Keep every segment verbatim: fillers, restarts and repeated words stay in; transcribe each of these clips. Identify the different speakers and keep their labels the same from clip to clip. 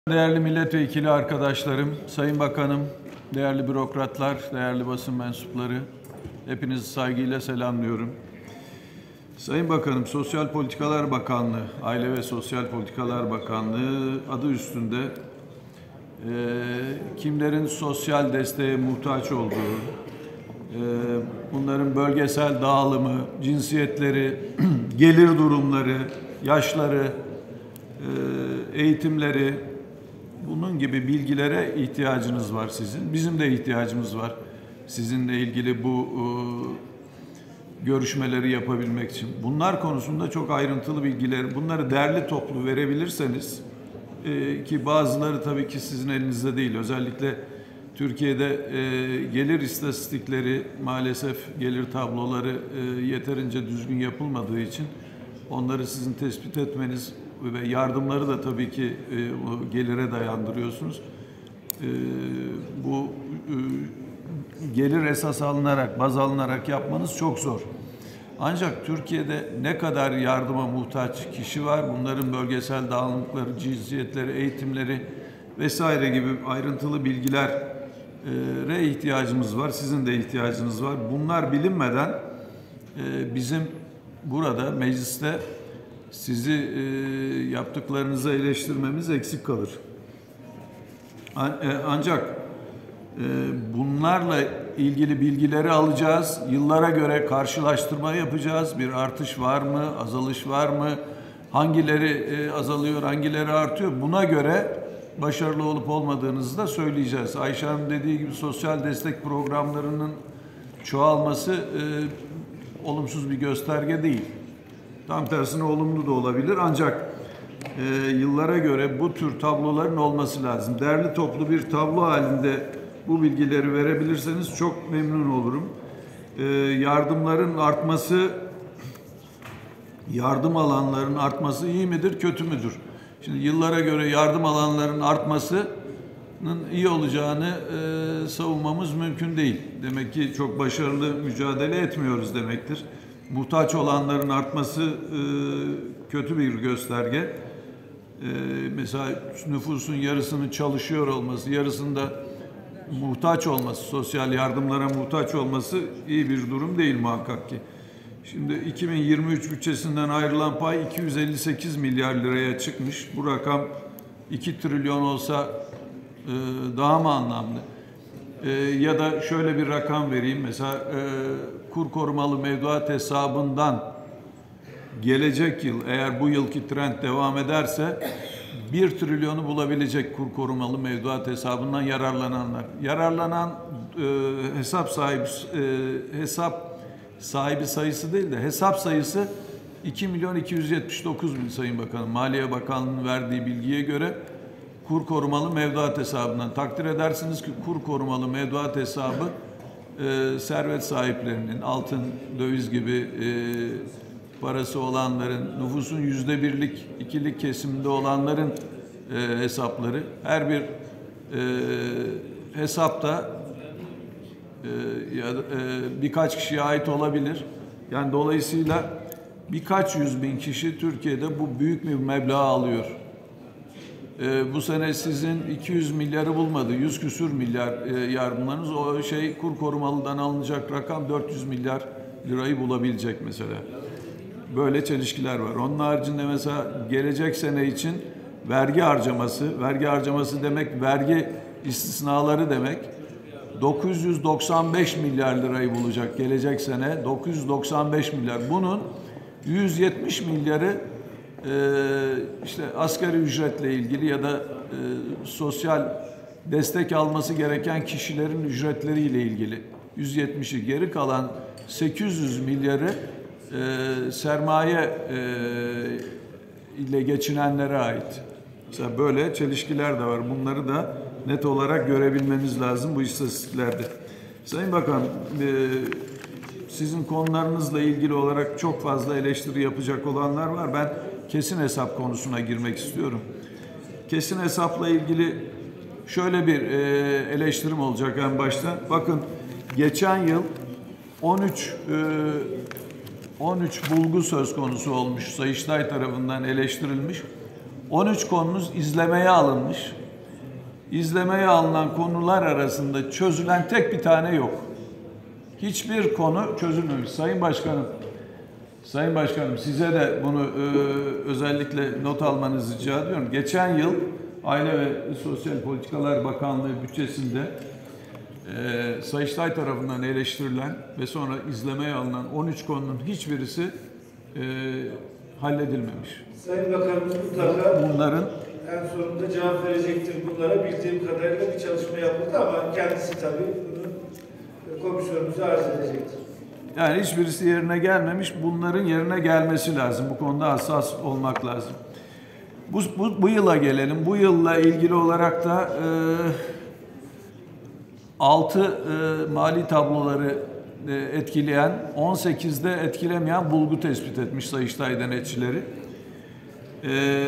Speaker 1: Değerli milletvekili arkadaşlarım, Sayın Bakanım, değerli bürokratlar, değerli basın mensupları, hepinizi saygıyla selamlıyorum. Sayın Bakanım, Sosyal Politikalar Bakanlığı, Aile ve Sosyal Politikalar Bakanlığı adı üstünde e, kimlerin sosyal desteğe muhtaç olduğu, e, bunların bölgesel dağılımı, cinsiyetleri, gelir durumları, yaşları, e, eğitimleri, bunun gibi bilgilere ihtiyacınız var sizin. Bizim de ihtiyacımız var sizinle ilgili bu e, görüşmeleri yapabilmek için. Bunlar konusunda çok ayrıntılı bilgiler, bunları derli toplu verebilirseniz e, ki bazıları tabii ki sizin elinizde değil. Özellikle Türkiye'de e, gelir istatistikleri, maalesef gelir tabloları e, yeterince düzgün yapılmadığı için onları sizin tespit etmeniz ve yardımları da tabii ki e, o gelire dayandırıyorsunuz. E, bu e, gelir esas alınarak, baz alınarak yapmanız çok zor. Ancak Türkiye'de ne kadar yardıma muhtaç kişi var, bunların bölgesel dağınıkları, cinsiyetleri, eğitimleri vesaire gibi ayrıntılı bilgilere ihtiyacımız var. Sizin de ihtiyacınız var. Bunlar bilinmeden e, bizim burada mecliste sizi e, yaptıklarınızı eleştirmemiz eksik kalır. An, e, ancak e, bunlarla ilgili bilgileri alacağız. Yıllara göre karşılaştırma yapacağız. Bir artış var mı, azalış var mı? Hangileri e, azalıyor, hangileri artıyor? Buna göre başarılı olup olmadığınızı da söyleyeceğiz. Ayşe Hanım dediği gibi sosyal destek programlarının çoğalması e, olumsuz bir gösterge değil. Tam tersine olumlu da olabilir. Ancak e, yıllara göre bu tür tabloların olması lazım. Derli toplu bir tablo halinde bu bilgileri verebilirseniz çok memnun olurum. E, yardımların artması, yardım alanların artması iyi midir, kötü müdür? Şimdi yıllara göre yardım alanların artmasının iyi olacağını e, savunmamız mümkün değil. Demek ki çok başarılı mücadele etmiyoruz demektir. Muhtaç olanların artması e, kötü bir gösterge. E, mesela nüfusun yarısının çalışıyor olması, yarısında muhtaç olması, sosyal yardımlara muhtaç olması iyi bir durum değil muhakkak ki. Şimdi iki bin yirmi üç bütçesinden ayrılan pay iki yüz elli sekiz milyar liraya çıkmış. Bu rakam iki trilyon olsa e, daha mı anlamlı? E, ya da şöyle bir rakam vereyim. Mesela e, kur korumalı mevduat hesabından gelecek yıl, eğer bu yılki trend devam ederse bir trilyonu bulabilecek kur korumalı mevduat hesabından yararlananlar. Yararlanan e, hesap sahibi e, hesap sahibi sayısı değil de hesap sayısı iki milyon iki yüz yetmiş dokuz bin Sayın Bakanım. Maliye Bakanlığı'nın verdiği bilgiye göre kur korumalı mevduat hesabından. Takdir edersiniz ki kur korumalı mevduat hesabı e, servet sahiplerinin, altın, döviz gibi e, parası olanların, nüfusun yüzde birlik, ikilik kesiminde olanların e, hesapları. Her bir e, hesapta e, ya, e, birkaç kişiye ait olabilir. Yani dolayısıyla birkaç yüz bin kişi Türkiye'de bu büyük bir meblağ alıyor. Ee, bu sene sizin iki yüz milyarı bulmadı. yüz küsür milyar e, yardımlarınız. O şey kur korumalıdan alınacak rakam dört yüz milyar lirayı bulabilecek mesela. Böyle çelişkiler var. Onun haricinde mesela gelecek sene için vergi harcaması, vergi harcaması demek vergi istisnaları demek. dokuz yüz doksan beş milyar lirayı bulacak gelecek sene. dokuz yüz doksan beş milyar. Bunun yüz yetmiş milyarı Ee, işte asgari ücretle ilgili ya da e, sosyal destek alması gereken kişilerin ücretleriyle ilgili yüz yetmişi, geri kalan sekiz yüz milyarı e, sermaye e, ile geçinenlere ait. Mesela böyle çelişkiler de var. Bunları da net olarak görebilmemiz lazım bu istatistiklerde. Sayın Bakan, e, sizin konularınızla ilgili olarak çok fazla eleştiri yapacak olanlar var. Ben kesin hesap konusuna girmek istiyorum. Kesin hesapla ilgili şöyle bir e, eleştirim olacak en başta. Bakın geçen yıl on üç e, on üç bulgu söz konusu olmuş. Sayıştay tarafından eleştirilmiş. on üç konunuz izlemeye alınmış. İzlemeye alınan konular arasında çözülen tek bir tane yok. Hiçbir konu çözülmemiş. Sayın Başkanım, Sayın Başkanım size de bunu e, özellikle not almanızı rica ediyorum. Geçen yıl Aile ve Sosyal Politikalar Bakanlığı bütçesinde e, Sayıştay tarafından eleştirilen ve sonra izlemeye alınan on üç konunun hiçbirisi e, halledilmemiş.
Speaker 2: Sayın Bakanımız mutlaka
Speaker 1: bunların
Speaker 2: en sonunda cevap verecektir bunlara. Bildiğim kadarıyla bir çalışma yapıldı ama kendisi tabii bunu komisyonumuza arz edecektir.
Speaker 1: Yani hiçbirisi yerine gelmemiş. Bunların yerine gelmesi lazım. Bu konuda hassas olmak lazım. Bu, bu, bu yıla gelelim. Bu yılla ilgili olarak da e, altı e, mali tabloları e, etkileyen, on sekizde etkilemeyen bulgu tespit etmiş Sayıştay denetçileri. E,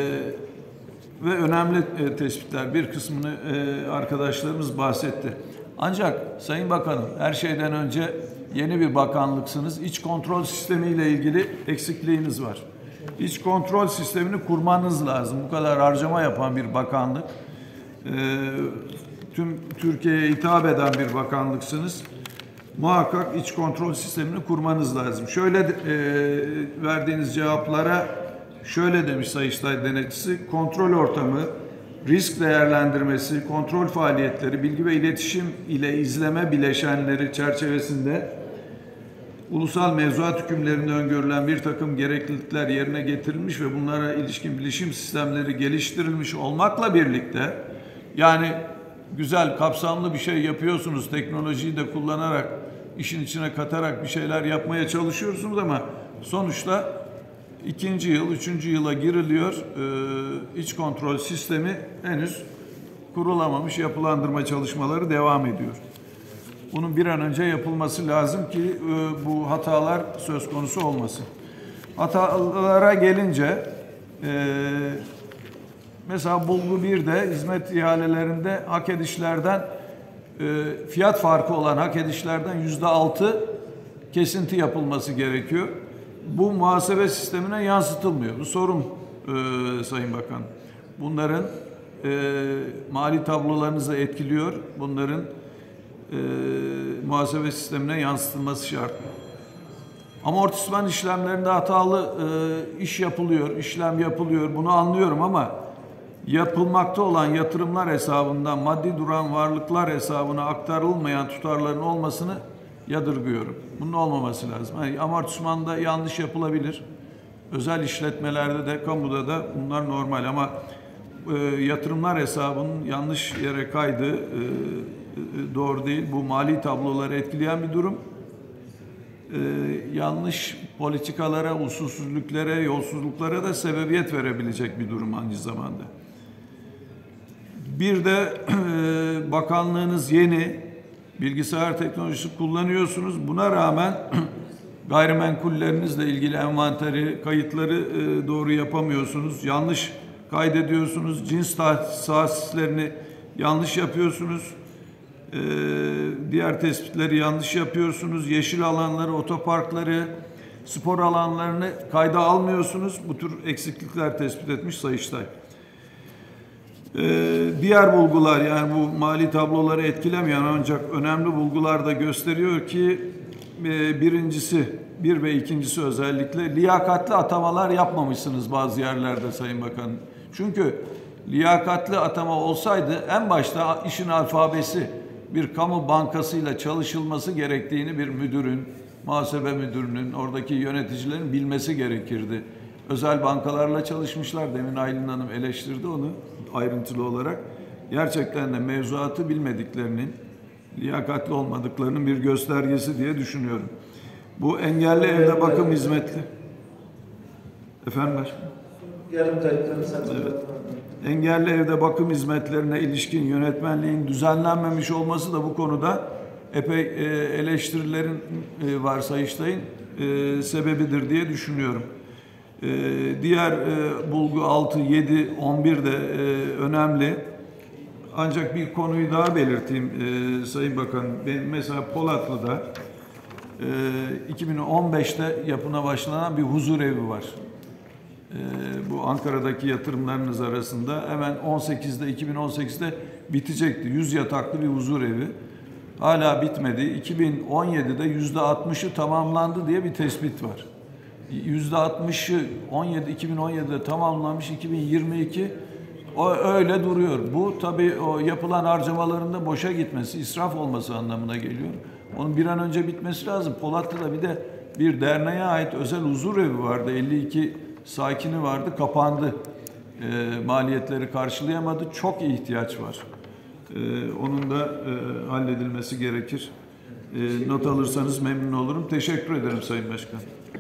Speaker 1: ve önemli e, tespitler. Bir kısmını e, arkadaşlarımız bahsetti. Ancak Sayın Bakanım, her şeyden önce yeni bir bakanlıksınız. İç kontrol sistemiyle ilgili eksikliğiniz var. İç kontrol sistemini kurmanız lazım. Bu kadar harcama yapan bir bakanlık, e, tüm Türkiye'ye hitap eden bir bakanlıksınız. Muhakkak iç kontrol sistemini kurmanız lazım. Şöyle e, verdiğiniz cevaplara şöyle demiş Sayıştay denetçisi: kontrol ortamı, risk değerlendirmesi, kontrol faaliyetleri, bilgi ve iletişim ile izleme bileşenleri çerçevesinde ulusal mevzuat hükümlerinde öngörülen bir takım gereklilikler yerine getirilmiş ve bunlara ilişkin bilişim sistemleri geliştirilmiş olmakla birlikte, yani güzel, kapsamlı bir şey yapıyorsunuz, teknolojiyi de kullanarak, işin içine katarak bir şeyler yapmaya çalışıyorsunuz ama sonuçta ikinci yıl, üçüncü yıla giriliyor. Ee, iç kontrol sistemi henüz kurulamamış, yapılandırma çalışmaları devam ediyor. Bunun bir an önce yapılması lazım ki e, bu hatalar söz konusu olmasın. Hatalara gelince e, mesela bulgu birde hizmet ihalelerinde hak edişlerden e, fiyat farkı olan hak edişlerden yüzde altı kesinti yapılması gerekiyor. Bu muhasebe sistemine yansıtılmıyor. Bu sorun e, Sayın Bakan. Bunların e, mali tablolarınızı etkiliyor. Bunların e, muhasebe sistemine yansıtılması şart. Amortisman işlemlerinde hatalı e, iş yapılıyor, işlem yapılıyor. Bunu anlıyorum ama yapılmakta olan yatırımlar hesabından maddi duran varlıklar hesabına aktarılmayan tutarların olmasını yadırgıyorum. Bunun olmaması lazım. Yani amortismanda yanlış yapılabilir. Özel işletmelerde de, kamuda da bunlar normal ama e, yatırımlar hesabının yanlış yere kaydığı e, e, doğru değil. Bu mali tabloları etkileyen bir durum. E, yanlış politikalara, usulsüzlüklere, yolsuzluklara da sebebiyet verebilecek bir durum aynı zamanda. Bir de e, bakanlığınız yeni. Bilgisayar teknolojisi kullanıyorsunuz. Buna rağmen gayrimenkullerinizle ilgili envanteri, kayıtları e, doğru yapamıyorsunuz. Yanlış kaydediyorsunuz. Cins tahsislerini yanlış yapıyorsunuz. E, diğer tespitleri yanlış yapıyorsunuz. Yeşil alanları, otoparkları, spor alanlarını kayda almıyorsunuz. Bu tür eksiklikler tespit etmiş Sayıştay. Ee, diğer bulgular, yani bu mali tabloları etkilemeyen ancak önemli bulgular da gösteriyor ki e, birincisi, bir ve ikincisi özellikle liyakatli atamalar yapmamışsınız bazı yerlerde Sayın Bakan. Çünkü liyakatli atama olsaydı en başta işin alfabesi bir kamu bankasıyla çalışılması gerektiğini bir müdürün, muhasebe müdürünün, oradaki yöneticilerin bilmesi gerekirdi. Özel bankalarla çalışmışlar. Demin Aylin Hanım eleştirdi onu ayrıntılı olarak. Gerçekten de mevzuatı bilmediklerinin, liyakatli olmadıklarının bir göstergesi diye düşünüyorum. Bu engelli evde bakım hizmetli. Efendim başkanım?
Speaker 2: Yarım dakikada satın.
Speaker 1: Evet. Engelli evde bakım hizmetlerine ilişkin yönetmenliğin düzenlenmemiş olması da bu konuda epey eleştirilerin var Sayıştay'ın sebebidir diye düşünüyorum. Diğer bulgu altı, yedi, on bir de önemli. Ancak bir konuyu daha belirteyim Sayın Bakan. Benim mesela Polatlı'da iki bin on beşte yapına başlanan bir huzur evi var. bu Ankara'daki yatırımlarınız arasında hemen on sekizde, iki bin on sekizde bitecekti. yüz yataklı bir huzur evi. Hala bitmedi. iki bin on yedide yüzde altmışı tamamlandı diye bir tespit var. yüzde altmışı on yedi, iki bin on yedide tamamlanmış, iki bin yirmi iki o öyle duruyor. Bu tabii o yapılan harcamaların da boşa gitmesi, israf olması anlamına geliyor. Onun bir an önce bitmesi lazım. Polatlı'da bir de bir derneğe ait özel huzur evi vardı. elli iki sakini vardı, kapandı. E, maliyetleri karşılayamadı. Çok ihtiyaç var. E, onun da e, halledilmesi gerekir. E, not alırsanız memnun olurum. Teşekkür ederim Sayın Başkan.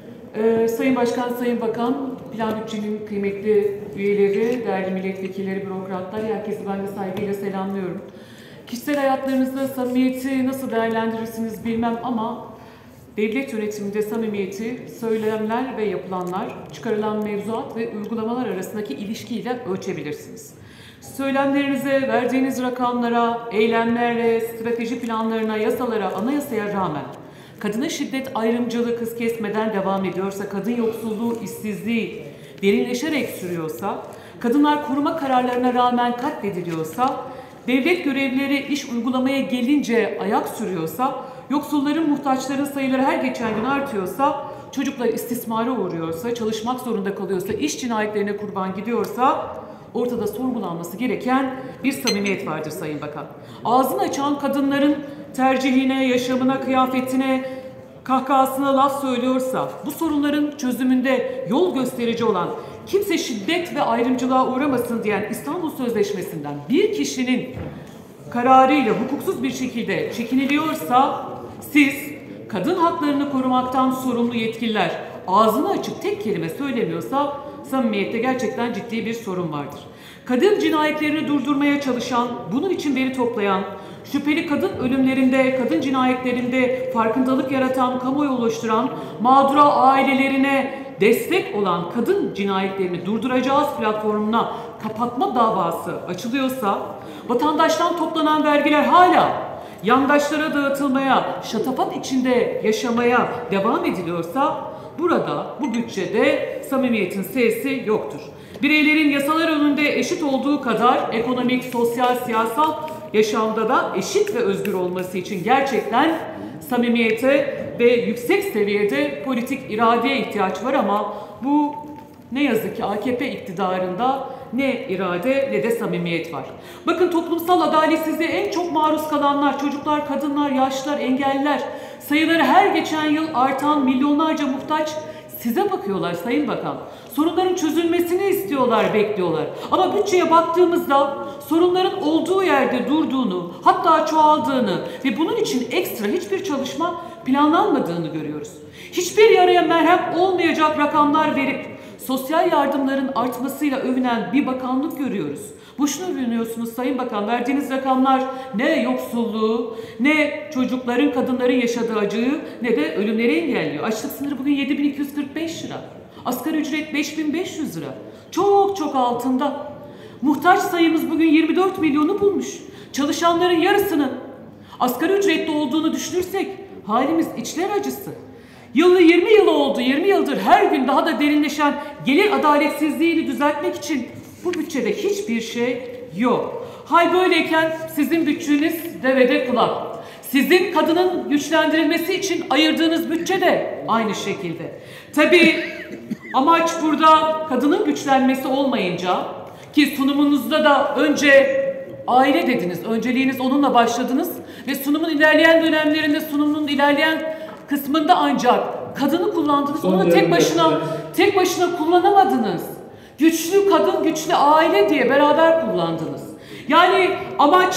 Speaker 3: Ee, Sayın Başkan, Sayın Bakan, Plan Bütçe'nin kıymetli üyeleri, değerli milletvekilleri, bürokratlar, herkesi ben de saygıyla selamlıyorum. Kişisel hayatlarınızda samimiyeti nasıl değerlendirirsiniz bilmem ama devlet yönetiminde samimiyeti söylemler ve yapılanlar, çıkarılan mevzuat ve uygulamalar arasındaki ilişkiyle ölçebilirsiniz. Söylemlerinize, verdiğiniz rakamlara, eylemlere, strateji planlarına, yasalara, anayasaya rağmen kadına şiddet ayrımcılığı kız kesmeden devam ediyorsa, kadın yoksulluğu, işsizliği derinleşerek sürüyorsa, kadınlar koruma kararlarına rağmen katlediliyorsa, devlet görevlileri iş uygulamaya gelince ayak sürüyorsa, yoksulların, muhtaçların sayıları her geçen gün artıyorsa, çocuklar istismara uğruyorsa, çalışmak zorunda kalıyorsa, iş cinayetlerine kurban gidiyorsa, ortada sorgulanması gereken bir samimiyet vardır Sayın Bakan. Ağzını açan kadınların tercihine, yaşamına, kıyafetine, kahkahasına laf söylüyorsa, bu sorunların çözümünde yol gösterici olan, kimse şiddet ve ayrımcılığa uğramasın diyen İstanbul Sözleşmesi'nden bir kişinin kararıyla hukuksuz bir şekilde çekiniliyorsa, siz kadın haklarını korumaktan sorumlu yetkililer ağzını açıp tek kelime söylemiyorsa, samimiyette gerçekten ciddi bir sorun vardır. Kadın cinayetlerini durdurmaya çalışan, bunun için veri toplayan, şüpheli kadın ölümlerinde, kadın cinayetlerinde farkındalık yaratan, kamuoyu oluşturan, mağdura ailelerine destek olan kadın cinayetlerini durduracağız platformuna kapatma davası açılıyorsa, vatandaştan toplanan vergiler hala yandaşlara dağıtılmaya, şatafat içinde yaşamaya devam ediliyorsa, burada, bu bütçede samimiyetin sesi yoktur. Bireylerin yasalar önünde eşit olduğu kadar ekonomik, sosyal, siyasal yaşamda da eşit ve özgür olması için gerçekten samimiyete ve yüksek seviyede politik iradeye ihtiyaç var ama bu ne yazık ki A K P iktidarında ne irade ne de samimiyet var. Bakın, toplumsal adaletsizliğe en çok maruz kalanlar çocuklar, kadınlar, yaşlılar, engelliler, sayıları her geçen yıl artan milyonlarca muhtaç size bakıyorlar Sayın Bakan. Sorunların çözülmesini istiyorlar, bekliyorlar. Ama bütçeye baktığımızda sorunların olduğu yerde durduğunu, hatta çoğaldığını ve bunun için ekstra hiçbir çalışma planlanmadığını görüyoruz. Hiçbir yaraya merhem olmayacak rakamlar verip sosyal yardımların artmasıyla övünen bir bakanlık görüyoruz. Boşuna övünüyorsunuz Sayın Bakan. Verdiğiniz rakamlar ne yoksulluğu, ne çocukların, kadınların yaşadığı acıyı, ne de ölümleri engelliyor. Açlık sınırı bugün yedi bin iki yüz kırk beş lira. Asgari ücret beş bin beş yüz lira. Çok çok altında. Muhtaç sayımız bugün yirmi dört milyonu bulmuş. Çalışanların yarısının asgari ücretli olduğunu düşünürsek halimiz içler acısı. Yılı yirmi yıl oldu, yirmi yıldır her gün daha da derinleşen gelir adaletsizliğini düzeltmek için bu bütçede hiçbir şey yok. Hal böyleyken sizin bütçeniz devede kulak. Sizin kadının güçlendirilmesi için ayırdığınız bütçe de aynı şekilde. Tabii amaç burada kadının güçlenmesi olmayınca, ki sunumunuzda da önce aile dediniz, önceliğiniz onunla başladınız ve sunumun ilerleyen dönemlerinde, sunumun ilerleyen kısmında ancak kadını kullandınız. Onu tek başına tek başına kullanamadınız. Güçlü kadın, güçlü aile diye beraber kullandınız. Yani amaç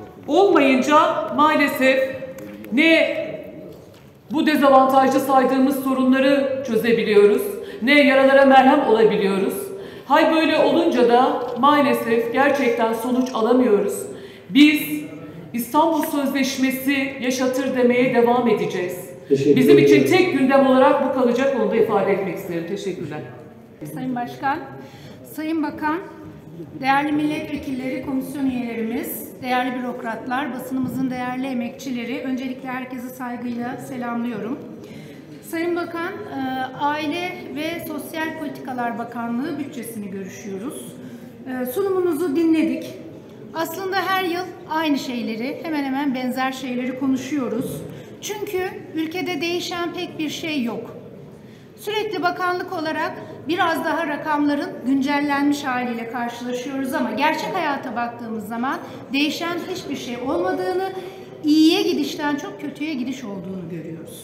Speaker 3: olmayınca maalesef ne bu dezavantajlı saydığımız sorunları çözebiliyoruz, ne yaralara merhem olabiliyoruz. Hay böyle olunca da maalesef gerçekten sonuç alamıyoruz. Biz İstanbul Sözleşmesi yaşatır demeye devam edeceğiz. Bizim için tek gündem olarak bu kalacak, onu da ifade etmek isterim. Teşekkürler.
Speaker 4: Sayın Başkan, Sayın Bakan, değerli milletvekilleri, komisyon üyelerimiz, değerli bürokratlar, basınımızın değerli emekçileri, öncelikle herkesi saygıyla selamlıyorum. Sayın Bakan, Aile ve Sosyal Politikalar Bakanlığı bütçesini görüşüyoruz. Sunumunuzu dinledik. Aslında her yıl aynı şeyleri, hemen hemen benzer şeyleri konuşuyoruz. Çünkü ülkede değişen pek bir şey yok. Sürekli bakanlık olarak biraz daha rakamların güncellenmiş haliyle karşılaşıyoruz ama gerçek hayata baktığımız zaman değişen hiçbir şey olmadığını, iyiye gidişten çok kötüye gidiş olduğunu görüyoruz.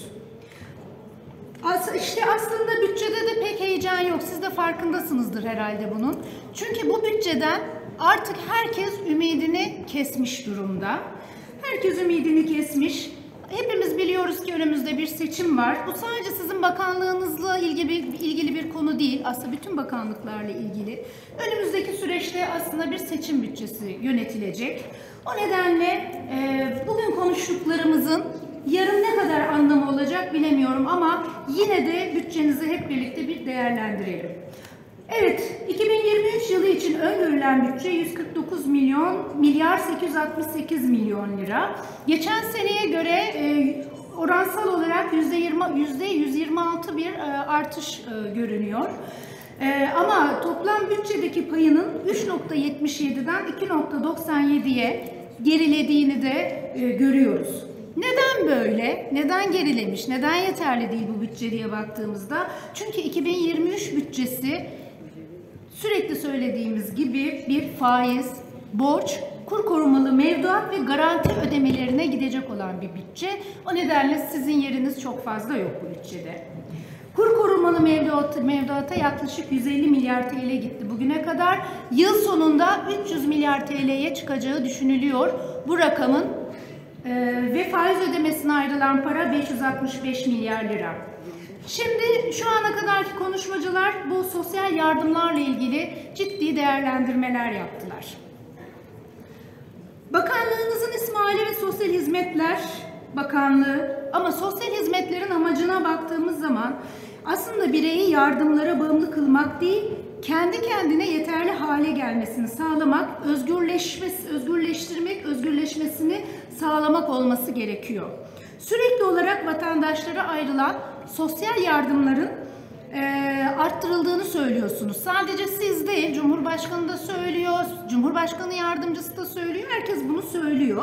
Speaker 4: As işte aslında bütçede de pek heyecan yok. Siz de farkındasınızdır herhalde bunun. Çünkü bu bütçeden artık herkes ümidini kesmiş durumda. Herkes ümidini kesmiş. Hepimiz biliyoruz ki önümüzde bir seçim var. Bu sadece sizin bakanlığınızla ilgili, ilgili bir konu değil. Aslında bütün bakanlıklarla ilgili. Önümüzdeki süreçte aslında bir seçim bütçesi yönetilecek. O nedenle e, bugün konuştuklarımızın yarın ne kadar anlamı olacak bilemiyorum ama yine de bütçenizi hep birlikte bir değerlendirelim. Evet, iki bin yirmi üç yılı için öngörülen bütçe yüz kırk dokuz milyon milyar sekiz yüz altmış sekiz milyon lira. Geçen seneye göre e, oransal olarak yüzde yirmi yüzde yüz yirmi altı bir e, artış e, görünüyor. E, ama toplam bütçedeki payının üç nokta yetmiş yedi'den iki nokta doksan yedi'ye gerilediğini de e, görüyoruz. Neden böyle? Neden gerilemiş? Neden yeterli değil bu bütçe diye baktığımızda? Çünkü iki bin yirmi üç bütçesi sürekli söylediğimiz gibi bir faiz, borç, kur korumalı mevduat ve garanti ödemelerine gidecek olan bir bütçe. O nedenle sizin yeriniz çok fazla yok bu bütçede. Kur korumalı mevduat, mevduata yaklaşık yüz elli milyar T L gitti bugüne kadar. Yıl sonunda üç yüz milyar T L'ye çıkacağı düşünülüyor. Bu rakamın e, ve faiz ödemesine ayrılan para beş yüz altmış beş milyar lira. Şimdi şu ana kadarki konuşmacılar bu sosyal yardımlarla ilgili ciddi değerlendirmeler yaptılar. Bakanlığınızın ismi Aile ve Sosyal Hizmetler Bakanlığı ama sosyal hizmetlerin amacına baktığımız zaman aslında bireyi yardımlara bağımlı kılmak değil, kendi kendine yeterli hale gelmesini sağlamak, özgürleşmesi, özgürleştirmek, özgürleşmesini sağlamak olması gerekiyor. Sürekli olarak vatandaşlara ayrılan sosyal yardımların e, arttırıldığını söylüyorsunuz. Sadece siz değil, Cumhurbaşkanı da söylüyor, Cumhurbaşkanı yardımcısı da söylüyor, herkes bunu söylüyor.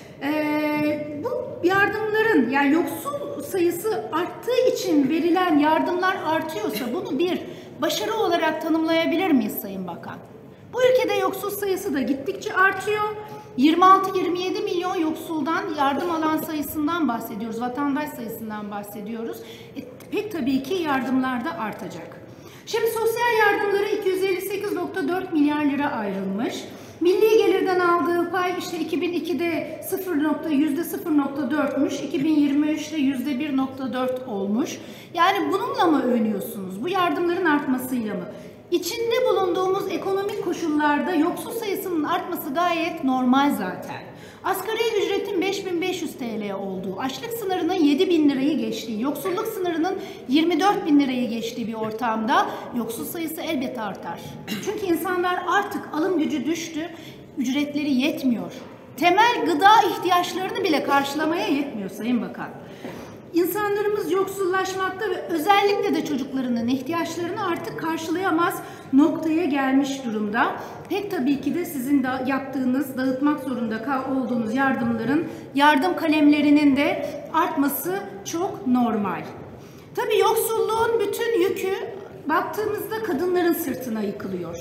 Speaker 4: E, bu yardımların, yani yoksul sayısı arttığı için verilen yardımlar artıyorsa bunu bir başarı olarak tanımlayabilir miyiz Sayın Bakan? Bu ülkede yoksul sayısı da gittikçe artıyor. yirmi altı yirmi yedi milyon yoksuldan yardım alan sayısından bahsediyoruz, vatandaş sayısından bahsediyoruz. E, pek tabii ki yardımlar da artacak. Şimdi sosyal yardımlara iki yüz elli sekiz nokta dört milyar lira ayrılmış. Milli gelirden aldığı pay işte iki bin iki'de yüzde sıfır nokta dört'müş, iki bin yirmi üç'te yüzde bir nokta dört olmuş. Yani bununla mı övünüyorsunuz? Bu yardımların artmasıyla mı? İçinde bulunduğumuz ekonomik koşullarda yoksul sayısının artması gayet normal zaten. Asgari ücretin beş bin beş yüz T L olduğu, açlık sınırının yedi bin lirayı geçtiği, yoksulluk sınırının yirmi dört bin lirayı geçtiği bir ortamda yoksul sayısı elbette artar. Çünkü insanlar artık alım gücü düştü, ücretleri yetmiyor. Temel gıda ihtiyaçlarını bile karşılamaya yetmiyor Sayın Bakan. İnsanlarımız yoksullaşmakta ve özellikle de çocuklarının ihtiyaçlarını artık karşılayamaz noktaya gelmiş durumda. Pek tabii ki de sizin de yaptığınız, dağıtmak zorunda olduğunuz yardımların, yardım kalemlerinin de artması çok normal. Tabii yoksulluğun bütün yükü baktığımızda kadınların sırtına yıkılıyor.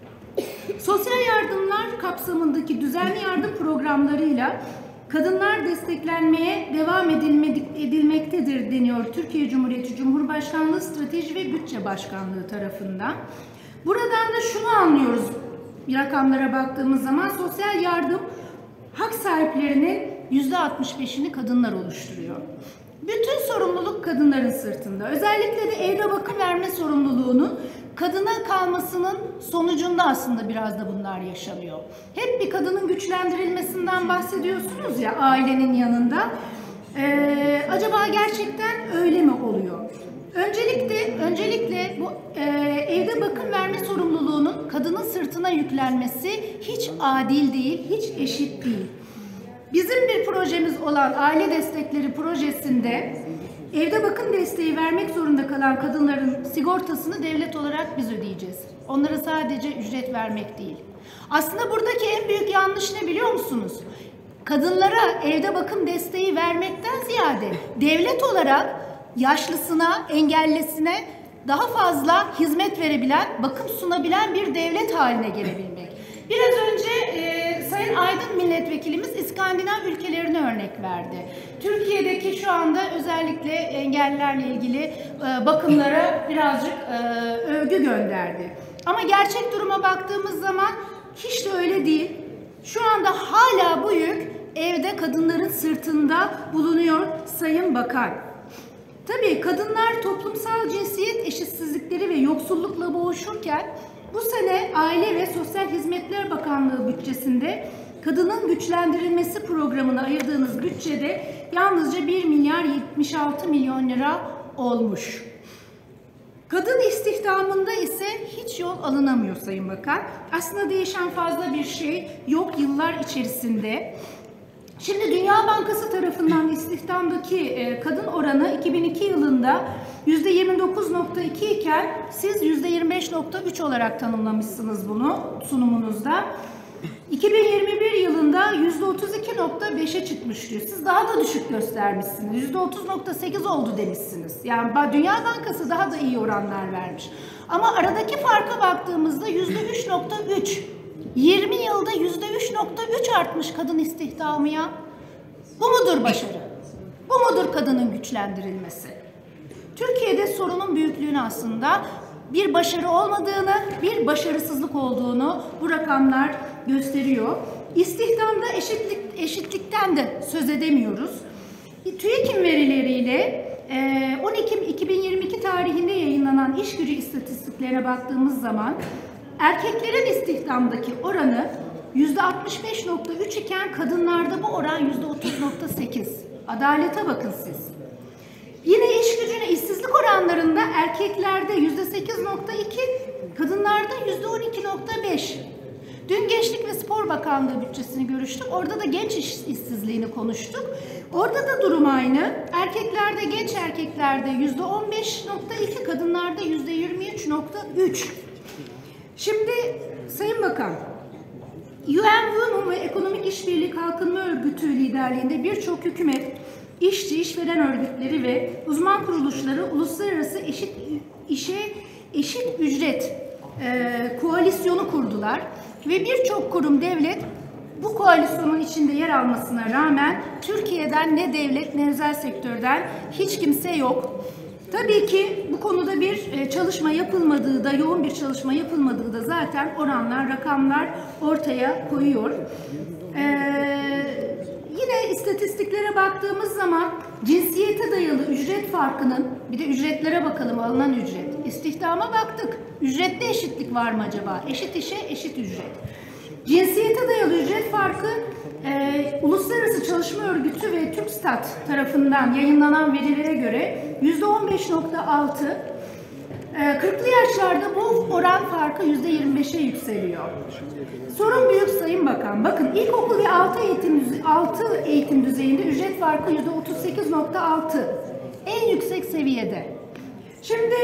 Speaker 4: Sosyal yardımlar kapsamındaki düzenli yardım programlarıyla kadınlar desteklenmeye devam edilmektedir deniyor Türkiye Cumhuriyeti Cumhurbaşkanlığı Strateji ve Bütçe Başkanlığı tarafından. Buradan da şunu anlıyoruz rakamlara baktığımız zaman: sosyal yardım hak sahiplerinin yüzde altmış beş'ini kadınlar oluşturuyor. Bütün sorumluluk kadınların sırtında. Özellikle de evde bakım verme sorumluluğunu kadına kalmasının sonucunda aslında biraz da bunlar yaşanıyor. Hep bir kadının güçlendirilmesinden bahsediyorsunuz ya ailenin yanında. Ee, acaba gerçekten öyle mi oluyor? Öncelikle, öncelikle bu e, evde bakım verme sorumluluğunun kadının sırtına yüklenmesi hiç adil değil, hiç eşit değil. Bizim bir projemiz olan Aile Destekleri Projesi'nde Evde bakım desteği vermek zorunda kalan kadınların sigortasını devlet olarak biz ödeyeceğiz. Onlara sadece ücret vermek değil. Aslında buradaki en büyük yanlış ne biliyor musunuz? Kadınlara evde bakım desteği vermekten ziyade devlet olarak yaşlısına, engellisine daha fazla hizmet verebilen, bakım sunabilen bir devlet haline gelebilmek. Biraz önce e, Sayın Aydın milletvekilimiz İskandinav ülkelerini örnek verdi. Türkiye'deki şu anda özellikle engellilerle ilgili e, bakımlara birazcık e, övgü gönderdi. Ama gerçek duruma baktığımız zaman hiç de öyle değil. Şu anda hala bu yük evde kadınların sırtında bulunuyor Sayın Bakan. Tabii kadınlar toplumsal cinsiyet eşitsizlikleri ve yoksullukla boğuşurken bu sene Aile ve Sosyal Hizmetler Bakanlığı bütçesinde kadının güçlendirilmesi programına ayırdığınız bütçede yalnızca bir milyar yetmiş altı milyon lira olmuş. Kadın istihdamında ise hiç yol alınamıyor Sayın Bakan. Aslında değişen fazla bir şey yok yıllar içerisinde. Şimdi Dünya Bankası tarafından istihdamdaki kadın oranı iki bin iki yılında yüzde yirmi dokuz nokta iki iken siz yüzde yirmi beş nokta üç olarak tanımlamışsınız bunu sunumunuzda. iki bin yirmi bir yılında yüzde otuz iki nokta beşe çıkmış diyor. Siz daha da düşük göstermişsiniz. yüzde otuz nokta sekiz oldu demişsiniz. Yani Dünya Bankası daha da iyi oranlar vermiş. Ama aradaki farka baktığımızda yüzde üç nokta üç. yirmi yılda yüzde üç nokta üç artmış kadın istihdamı ya. Bu mudur başarı? Bu mudur kadının güçlendirilmesi? Türkiye'de sorunun büyüklüğünü aslında bir başarı olmadığını, bir başarısızlık olduğunu bu rakamlar gösteriyor. İstihdamda eşitlik, eşitlikten de söz edemiyoruz. TÜİK'in verileriyle on Ekim iki bin yirmi iki tarihinde yayınlanan iş gücü istatistiklerine baktığımız zaman erkeklerin istihdamdaki oranı yüzde altmış beş nokta üç iken kadınlarda bu oran yüzde otuz nokta sekiz. Adalete bakın siz. Yine iş gücüne işsizlik oranlarında erkeklerde yüzde sekiz nokta iki, kadınlarda yüzde on iki nokta beş. Dün Gençlik ve Spor Bakanlığı bütçesini görüştük. Orada da genç iş, işsizliğini konuştuk. Orada da durum aynı. Erkeklerde, genç erkeklerde yüzde on beş nokta iki, kadınlarda yüzde yirmi üç nokta üç. Şimdi Sayın Bakan, U N Women ve Ekonomik İşbirliği Kalkınma Örgütü liderliğinde birçok hükümet, işçi, işveren örgütleri ve uzman kuruluşları uluslararası eşit işe eşit ücret e, koalisyonu kurdular ve birçok kurum devlet bu koalisyonun içinde yer almasına rağmen Türkiye'den ne devlet ne özel sektörden hiç kimse yok. Tabii ki bu konuda bir çalışma yapılmadığı da, yoğun bir çalışma yapılmadığı da zaten oranlar, rakamlar ortaya koyuyor. Ee, yine istatistiklere baktığımız zaman cinsiyete dayalı ücret farkının, bir de ücretlere bakalım, alınan ücret. İstihdama baktık. Ücrette eşitlik var mı acaba? Eşit işe eşit ücret. Cinsiyete dayalı ücret farkı e, Uluslararası Çalışma Örgütü ve TÜRKSTAT tarafından yayınlanan verilere göre yüzde on beş nokta altı, e, kırklı yaşlarda bu oran farkı yüzde yirmi beşe yükseliyor. Sorun büyük Sayın Bakan. Bakın ilkokul ve altı eğitim, altı eğitim düzeyinde ücret farkı yüzde otuz sekiz nokta altı. En yüksek seviyede. Şimdi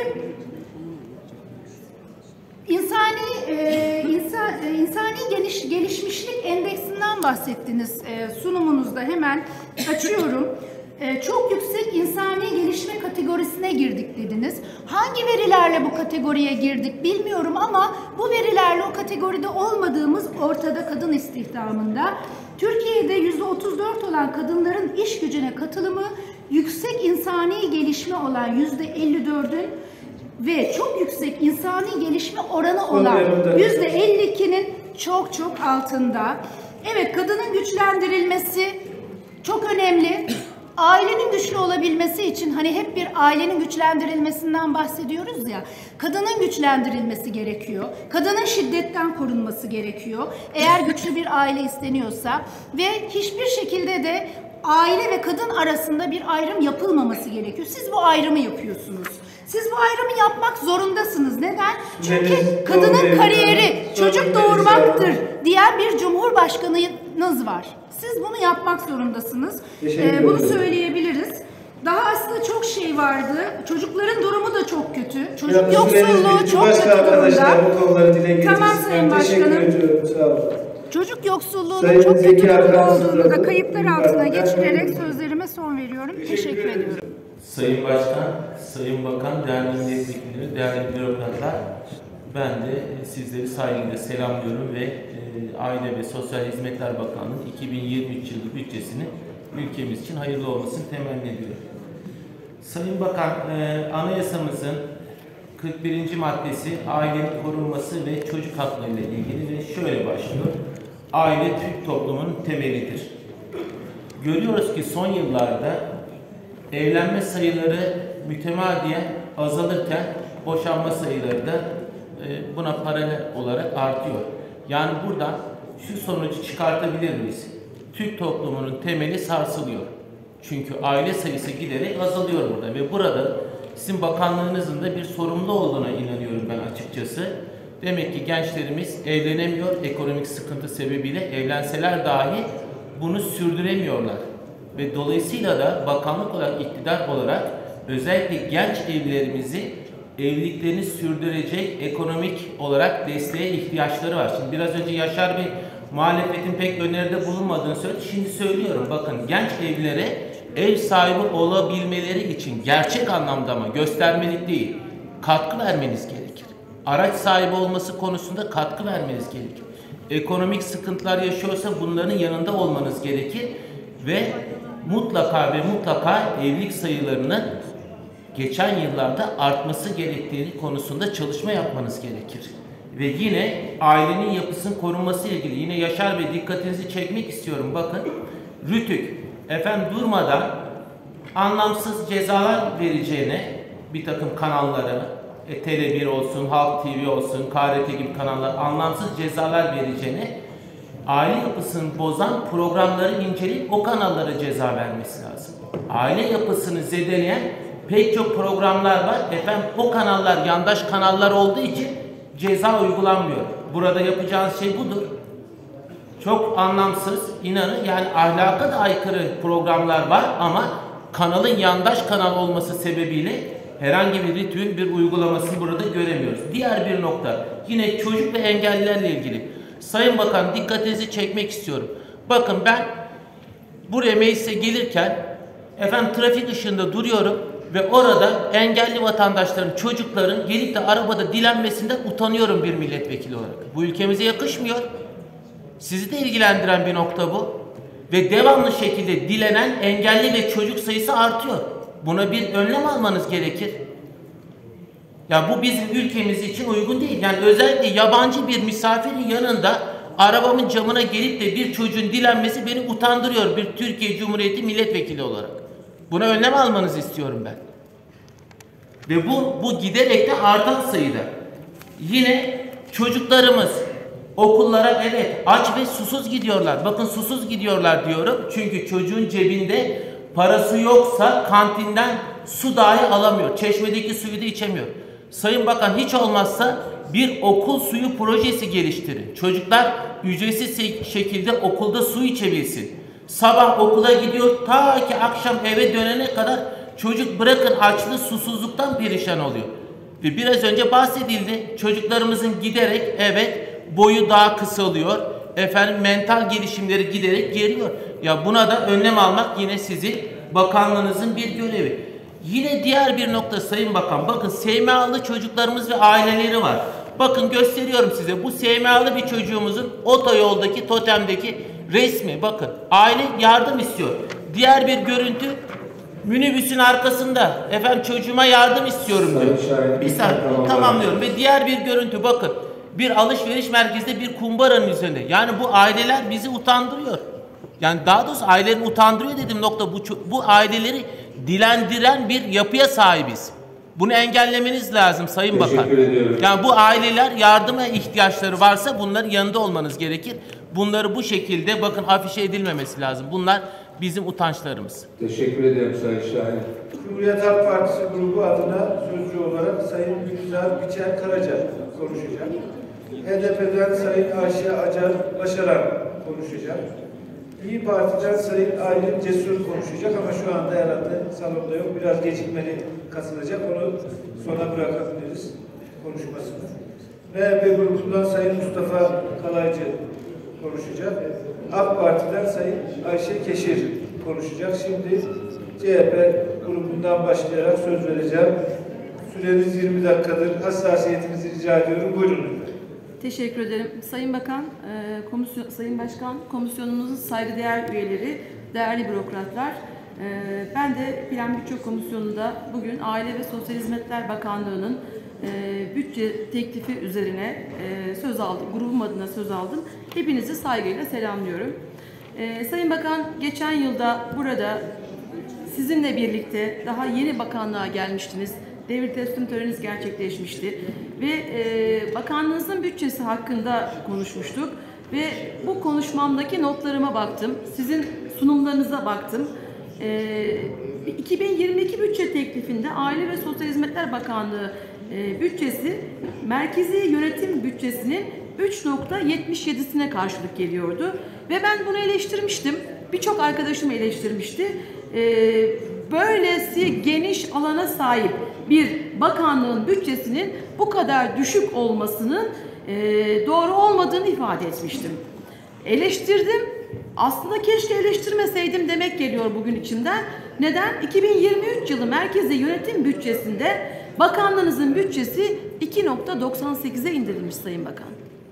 Speaker 4: İnsani e, insan, e, insani geliş, gelişmişlik endeksinden bahsettiniz e, sunumunuzda, hemen açıyorum. E, çok yüksek insani gelişme kategorisine girdik dediniz. Hangi verilerle bu kategoriye girdik bilmiyorum ama bu verilerle o kategoride olmadığımız ortada kadın istihdamında. Türkiye'de yüzde otuz dört olan kadınların iş gücüne katılımı yüksek insani gelişme olan yüzde elli dördün ve çok yüksek insani gelişme oranı olan yüzde elli ikinin çok çok altında. Evet, kadının güçlendirilmesi çok önemli. Ailenin güçlü olabilmesi için, hani hep bir ailenin güçlendirilmesinden bahsediyoruz ya, kadının güçlendirilmesi gerekiyor. Kadının şiddetten korunması gerekiyor. Eğer güçlü bir aile isteniyorsa ve hiçbir şekilde de aile ve kadın arasında bir ayrım yapılmaması gerekiyor. Siz bu ayrımı yapıyorsunuz. Siz bu ayrımı yapmak zorundasınız. Neden? Çünkü kadının kariyeri çocuk doğurmaktır diyen bir cumhurbaşkanınız var. Siz bunu yapmak zorundasınız. Ee, bunu söyleyebiliriz. Daha aslında çok şey vardı. Çocukların durumu da çok kötü. Çocuk
Speaker 2: Yalnız
Speaker 4: yoksulluğu
Speaker 2: bitti.
Speaker 4: çok
Speaker 2: Başka
Speaker 4: kötü durumda.
Speaker 2: arkadaşlar bu konuları dile getirsin.
Speaker 4: Tamam Sayın
Speaker 2: Ben teşekkür
Speaker 4: Başkanım.
Speaker 2: ediyorum. Sağ olun.
Speaker 4: Çocuk yoksulluğunun
Speaker 2: Sayın
Speaker 4: çok kötü
Speaker 2: Zeki
Speaker 4: durumda
Speaker 2: Akar,
Speaker 4: olduğunu da
Speaker 2: bırakın.
Speaker 4: kayıtlar altına
Speaker 2: Ben-
Speaker 4: geçirerek sözlerime son veriyorum. Teşekkür ediyorum.
Speaker 5: Sayın Başkan, Sayın Bakan, değerli milletvekilleri, değerli bürokratlar, ben de sizleri saygıyla selamlıyorum ve e, Aile ve Sosyal Hizmetler Bakanlığı'nın iki bin yirmi üç yılı bütçesini ülkemiz için hayırlı olmasını temenni ediyorum. Sayın Bakan, e, anayasamızın kırk birinci maddesi ailenin korunması ve çocuk hakları ile ilgili ve şöyle başlıyor. Aile Türk toplumunun temelidir. Görüyoruz ki son yıllarda evlenme sayıları mütemadiyen azalırken boşanma sayıları da e, buna paralel olarak artıyor. Yani buradan şu sonucu çıkartabilir miyiz? Türk toplumunun temeli sarsılıyor. Çünkü aile sayısı giderek azalıyor burada ve burada sizin bakanlığınızın da bir sorumlu olduğuna inanıyorum ben açıkçası. Demek ki gençlerimiz evlenemiyor, ekonomik sıkıntı sebebiyle evlenseler dahi bunu sürdüremiyorlar. Ve dolayısıyla da bakanlık olarak, iktidar olarak özellikle genç evlilerimizi evliliklerini sürdürecek ekonomik olarak desteğe ihtiyaçları var. Şimdi biraz önce Yaşar Bey muhalefetin pek öneride bulunmadığını söyledi. Şimdi söylüyorum, bakın genç evlilere ev sahibi olabilmeleri için gerçek anlamda ama göstermelik değil, katkı vermeniz gerekir. Araç sahibi olması konusunda katkı vermeniz gerekir. Ekonomik sıkıntılar yaşıyorsa bunların yanında olmanız gerekir ve mutlaka ve mutlaka evlilik sayılarının geçen yıllarda artması gerektiği konusunda çalışma yapmanız gerekir. Ve yine ailenin yapısının korunması ile ilgili yine Yaşar Bey dikkatinizi çekmek istiyorum. Bakın Rütük efendim durmadan anlamsız cezalar vereceğine bir takım kanallara e, Tele bir olsun, Halk T V olsun, K R T gibi kanallar anlamsız cezalar vereceğine aile yapısını bozan programları inceleyip o kanallara ceza vermesi lazım. Aile yapısını zedeleyen pek çok programlar var. Efendim o kanallar yandaş kanallar olduğu için ceza uygulanmıyor. Burada yapacağınız şey budur. Çok anlamsız, inanın yani ahlaka da aykırı programlar var ama kanalın yandaş kanal olması sebebiyle herhangi bir ritüel bir uygulamasını burada göremiyoruz. Diğer bir nokta yine çocuk ve engellilerle ilgili. Sayın Bakan dikkatinizi çekmek istiyorum. Bakın ben buraya meclise gelirken efendim trafik ışığında duruyorum ve orada engelli vatandaşların, çocukların gelip de arabada dilenmesinden utanıyorum bir milletvekili olarak. Bu ülkemize yakışmıyor. Sizi de ilgilendiren bir nokta bu. Ve devamlı şekilde dilenen engelli ve çocuk sayısı artıyor. Buna bir önlem almanız gerekir. Ya bu bizim ülkemiz için uygun değil. Yani özellikle yabancı bir misafirin yanında arabamın camına gelip de bir çocuğun dilenmesi beni utandırıyor bir Türkiye Cumhuriyeti milletvekili olarak. Buna önlem almanızı istiyorum ben. Ve bu, bu giderek de artan sayıda. Yine çocuklarımız okullara evet aç ve susuz gidiyorlar. Bakın susuz gidiyorlar diyorum. Çünkü çocuğun cebinde parası yoksa kantinden su dahi alamıyor. Çeşmedeki suyu da içemiyor. Sayın Bakan hiç olmazsa bir okul suyu projesi geliştirin. Çocuklar ücretsiz şekilde okulda su içebilsin. Sabah okula gidiyor ta ki akşam eve dönene kadar çocuk bırakın açlığı susuzluktan perişan oluyor. Ve biraz önce bahsedildi. Çocuklarımızın giderek evet boyu daha kısalıyor. Efendim mental gelişimleri giderek geriyor. Ya buna da önlem almak yine sizin bakanlığınızın bir görevi. Yine diğer bir nokta Sayın Bakan. Bakın S M A'lı çocuklarımız ve aileleri var. Bakın gösteriyorum size. Bu S M A'lı bir çocuğumuzun otoyoldaki totemdeki resmi. Bakın aile yardım istiyor. Diğer bir görüntü minibüsün arkasında efendim çocuğuma yardım istiyorum diyor. Bir saniye tamamlıyorum. Ve diğer bir görüntü bakın. Bir alışveriş merkezinde bir kumbaranın üzerinde. Yani bu aileler bizi utandırıyor. Yani daha doğrusu ailelerini utandırıyor dediğim nokta bu, bu aileleri dilendiren bir yapıya sahibiz. Bunu engellemeniz lazım Sayın
Speaker 2: Teşekkür
Speaker 5: Bakan.
Speaker 2: ediyorum.
Speaker 5: Yani bu aileler yardıma ihtiyaçları varsa bunların yanında olmanız gerekir. Bunları bu şekilde bakın afişe edilmemesi lazım. Bunlar bizim utançlarımız.
Speaker 2: Teşekkür ederim Sayın Şahin. Cumhuriyet Halk Partisi grubu adına sözcü olarak Sayın Gülizar Biçer Karaca konuşacak. H D P'den Sayın Ayşe Acar Başaran konuşacak. İyi Parti'den Sayın Aylin Cesur konuşacak ama şu anda herhalde salonda yok. Biraz gecikmeli katılacak. Onu sona bırakabiliriz konuşmasını. M H P grubundan Sayın Mustafa Kalaycı konuşacak. AK Parti'den Sayın Ayşe Keşir konuşacak. Şimdi C H P grubundan başlayarak söz vereceğim. Süreniz yirmi dakikadır. Hassasiyetinizi rica ediyorum. Buyurun.
Speaker 6: Teşekkür ederim. Sayın Bakan, komisyon, Sayın Başkan, komisyonumuzun saygıdeğer üyeleri, değerli bürokratlar, ben de Plan Bütçe Komisyonu'nda bugün Aile ve Sosyal Hizmetler Bakanlığı'nın bütçe teklifi üzerine söz aldım, grubum adına söz aldım. Hepinizi saygıyla selamlıyorum. Sayın Bakan, geçen yılda burada sizinle birlikte daha yeni bakanlığa gelmiştiniz. Devir teslim töreniniz gerçekleşmişti ve e, bakanlığınızın bütçesi hakkında konuşmuştuk ve bu konuşmamdaki notlarıma baktım, sizin sunumlarınıza baktım. E, iki bin yirmi iki bütçe teklifinde Aile ve Sosyal Hizmetler Bakanlığı e, bütçesi merkezi yönetim bütçesinin üç nokta yetmiş yedisine karşılık geliyordu ve ben bunu eleştirmiştim. Birçok arkadaşım eleştirmişti. E, böylesi geniş alana sahip bir bakanlığın bütçesinin bu kadar düşük olmasının e, doğru olmadığını ifade etmiştim. Eleştirdim. Aslında keşke eleştirmeseydim demek geliyor bugün içimden. Neden? iki bin yirmi üç yılı merkezi yönetim bütçesinde bakanlığınızın bütçesi iki nokta doksan sekize indirilmiş Sayın Bakan.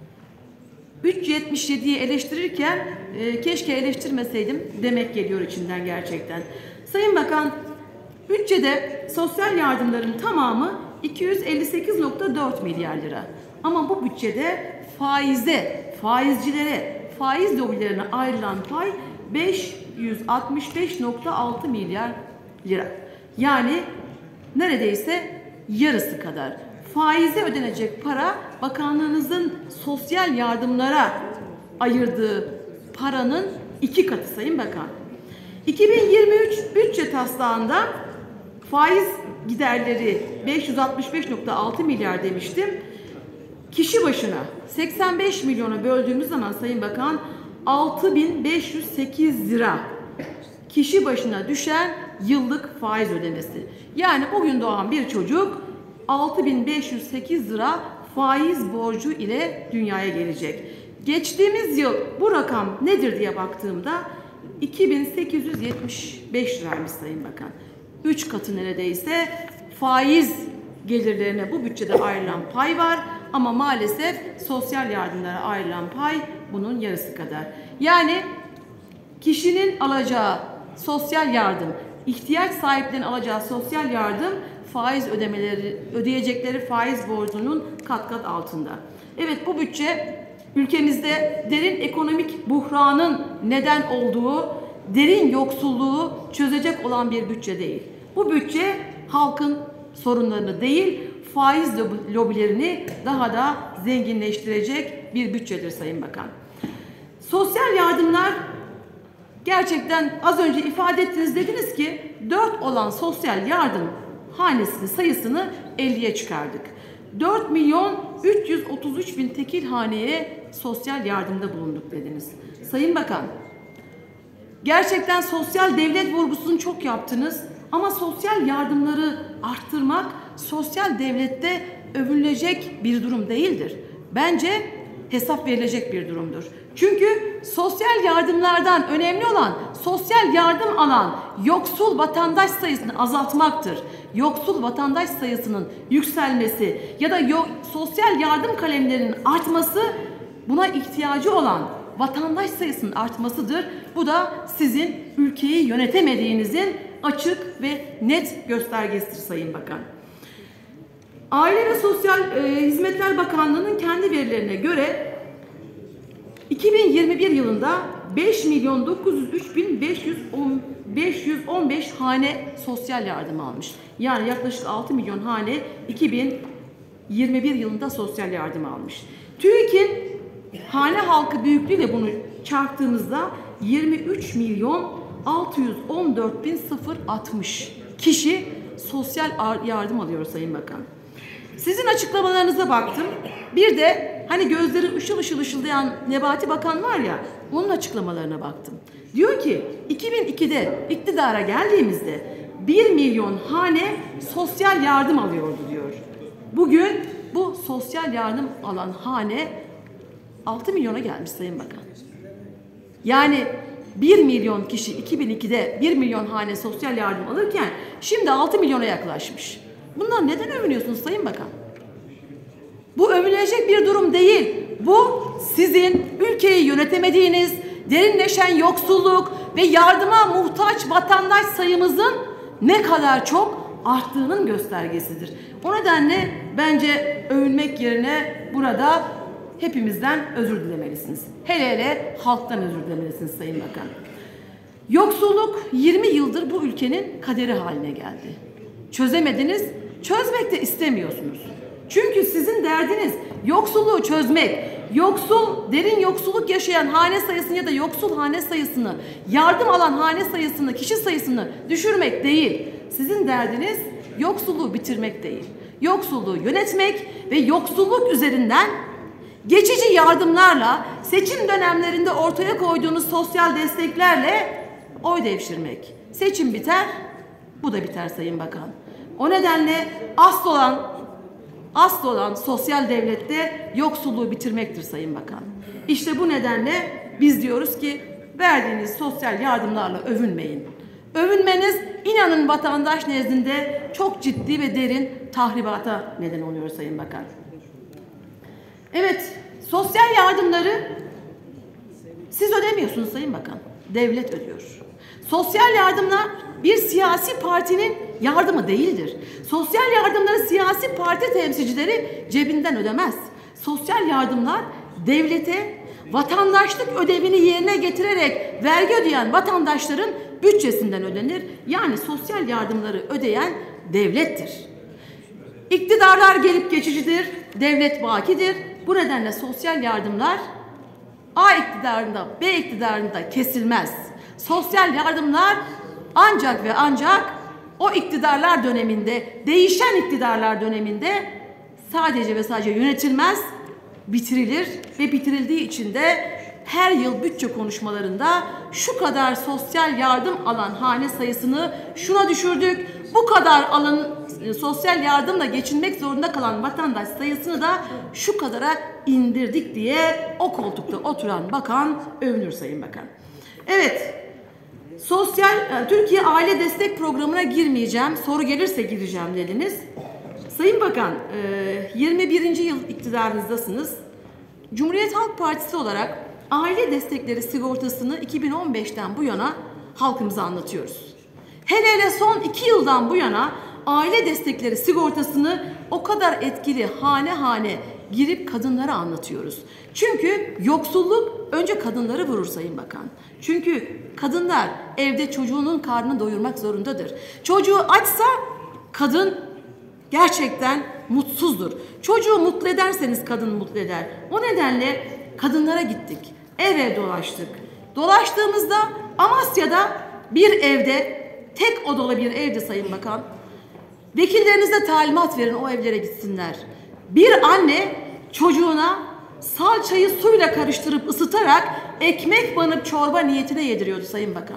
Speaker 6: üç nokta yetmiş yediyi eleştirirken e, keşke eleştirmeseydim demek geliyor içimden gerçekten. Sayın Bakan, bütçede sosyal yardımların tamamı iki yüz elli sekiz nokta dört milyar lira. Ama bu bütçede faize, faizcilere, faiz lobilerine ayrılan pay beş yüz altmış beş nokta altı milyar lira. Yani neredeyse yarısı kadar. Faize ödenecek para bakanlığınızın sosyal yardımlara ayırdığı paranın iki katı Sayın Bakan. iki bin yirmi üç bütçe taslağında faiz giderleri beş yüz altmış beş nokta altı milyar demiştim. Kişi başına seksen beş milyona böldüğümüz zaman Sayın Bakan altı bin beş yüz sekiz lira kişi başına düşen yıllık faiz ödemesi. Yani bugün doğan bir çocuk altı bin beş yüz sekiz lira faiz borcu ile dünyaya gelecek. Geçtiğimiz yıl bu rakam nedir diye baktığımda iki bin sekiz yüz yetmiş beş liraymış Sayın Bakan. Üç katı neredeyse faiz gelirlerine bu bütçede ayrılan pay var ama maalesef sosyal yardımlara ayrılan pay bunun yarısı kadar. Yani kişinin alacağı sosyal yardım, ihtiyaç sahiplerinin alacağı sosyal yardım faiz ödemeleri, ödeyecekleri faiz borcunun kat kat altında. Evet, bu bütçe ülkemizde derin ekonomik buhranın neden olduğu, derin yoksulluğu çözecek olan bir bütçe değil. Bu bütçe halkın sorunlarını değil, faiz lobilerini daha da zenginleştirecek bir bütçedir Sayın Bakan. Sosyal yardımlar gerçekten az önce ifade ettiniz, dediniz ki dört olan sosyal yardım hanesini sayısını elliye çıkardık. dört milyon üç yüz otuz üç bin tekil haneye sosyal yardımda bulunduk dediniz. Sayın Bakan, gerçekten sosyal devlet vurgusunu çok yaptınız ama sosyal yardımları arttırmak sosyal devlette övünülecek bir durum değildir. Bence hesap verilecek bir durumdur. Çünkü sosyal yardımlardan önemli olan sosyal yardım alan yoksul vatandaş sayısını azaltmaktır. Yoksul vatandaş sayısının yükselmesi ya da sosyal yardım kalemlerinin artması buna ihtiyacı olan vatandaş sayısının artmasıdır. Bu da sizin ülkeyi yönetemediğinizin açık ve net göstergesidir Sayın Bakan. Aile ve Sosyal e, Hizmetler Bakanlığı'nın kendi verilerine göre iki bin yirmi bir yılında beş milyon dokuz yüz üç bin beş yüz on beş hane sosyal yardım almış. Yani yaklaşık altı milyon hane iki bin yirmi bir yılında sosyal yardım almış. TÜİK'in hane halkı büyüklüğüyle bunu çarptığımızda yirmi üç milyon altı yüz on dört bin altmış kişi sosyal yardım alıyor Sayın Bakan. Sizin açıklamalarınıza baktım. Bir de hani gözleri ışıl ışıl ışıldayan Nebati Bakan var ya, onun açıklamalarına baktım. Diyor ki iki bin ikide iktidara geldiğimizde bir milyon hane sosyal yardım alıyordu diyor. Bugün bu sosyal yardım alan hane altı milyona gelmiş Sayın Bakan. Yani bir milyon kişi iki bin ikide bir milyon hane sosyal yardım alırken şimdi altı milyona yaklaşmış. Bundan neden övünüyorsunuz Sayın Bakan? Bu övülecek bir durum değil. Bu sizin ülkeyi yönetemediğiniz, derinleşen yoksulluk ve yardıma muhtaç vatandaş sayımızın ne kadar çok arttığının göstergesidir. O nedenle bence övünmek yerine burada hepimizden özür dilemelisiniz. Hele hele halktan özür dilemelisiniz Sayın Bakan. Yoksulluk yirmi yıldır bu ülkenin kaderi haline geldi. Çözemediniz, çözmek de istemiyorsunuz. Çünkü sizin derdiniz yoksulluğu çözmek, yoksul, derin yoksulluk yaşayan hane sayısını ya da yoksul hane sayısını, yardım alan hane sayısını, kişi sayısını düşürmek değil. Sizin derdiniz yoksulluğu bitirmek değil. Yoksulluğu yönetmek ve yoksulluk üzerinden geçici yardımlarla, seçim dönemlerinde ortaya koyduğunuz sosyal desteklerle oy devşirmek. Seçim biter, bu da biter Sayın Bakan. O nedenle asıl olan Asıl olan sosyal devlette yoksulluğu bitirmektir Sayın Bakan. İşte bu nedenle biz diyoruz ki verdiğiniz sosyal yardımlarla övünmeyin. Övünmeniz inanın vatandaş nezdinde çok ciddi ve derin tahribata neden oluyor Sayın Bakan. Evet, sosyal yardımları siz ödemiyorsunuz Sayın Bakan. Devlet ödüyor. Sosyal yardımlar bir siyasi partinin yardımı değildir. Sosyal yardımları siyasi parti temsilcileri cebinden ödemez. Sosyal yardımlar devlete vatandaşlık ödevini yerine getirerek vergi ödeyen vatandaşların bütçesinden ödenir. Yani sosyal yardımları ödeyen devlettir. İktidarlar gelip geçicidir, devlet bakidir. Bu nedenle sosyal yardımlar A iktidarında, B iktidarında kesilmez. Sosyal yardımlar ancak ve ancak o iktidarlar döneminde, değişen iktidarlar döneminde sadece ve sadece yönetilmez, bitirilir ve bitirildiği için de her yıl bütçe konuşmalarında şu kadar sosyal yardım alan hane sayısını şuna düşürdük, bu kadar alın sosyal yardımla geçinmek zorunda kalan vatandaş sayısını da şu kadara indirdik diye o koltukta oturan bakan övünür Sayın Bakan. Evet. Sosyal Türkiye Aile Destek Programı'na girmeyeceğim. Soru gelirse gireceğim dediniz. Sayın Bakan, yirmi birinci yıl iktidarınızdasınız. Cumhuriyet Halk Partisi olarak aile destekleri sigortasını iki bin on beşten bu yana halkımıza anlatıyoruz. Hele hele son iki yıldan bu yana aile destekleri sigortasını o kadar etkili hane hane girip kadınlara anlatıyoruz. Çünkü yoksulluk önce kadınları vurur Sayın Bakan. Çünkü kadınlar evde çocuğunun karnını doyurmak zorundadır. Çocuğu açsa kadın gerçekten mutsuzdur. Çocuğu mutlu ederseniz kadın mutlu eder. O nedenle kadınlara gittik. Ev ev dolaştık. Dolaştığımızda Amasya'da bir evde, tek odalı bir evde Sayın Bakan, vekillerinize talimat verin o evlere gitsinler. Bir anne çocuğuna salçayı suyla karıştırıp ısıtarak ekmek banıp çorba niyetine yediriyordu Sayın Bakan.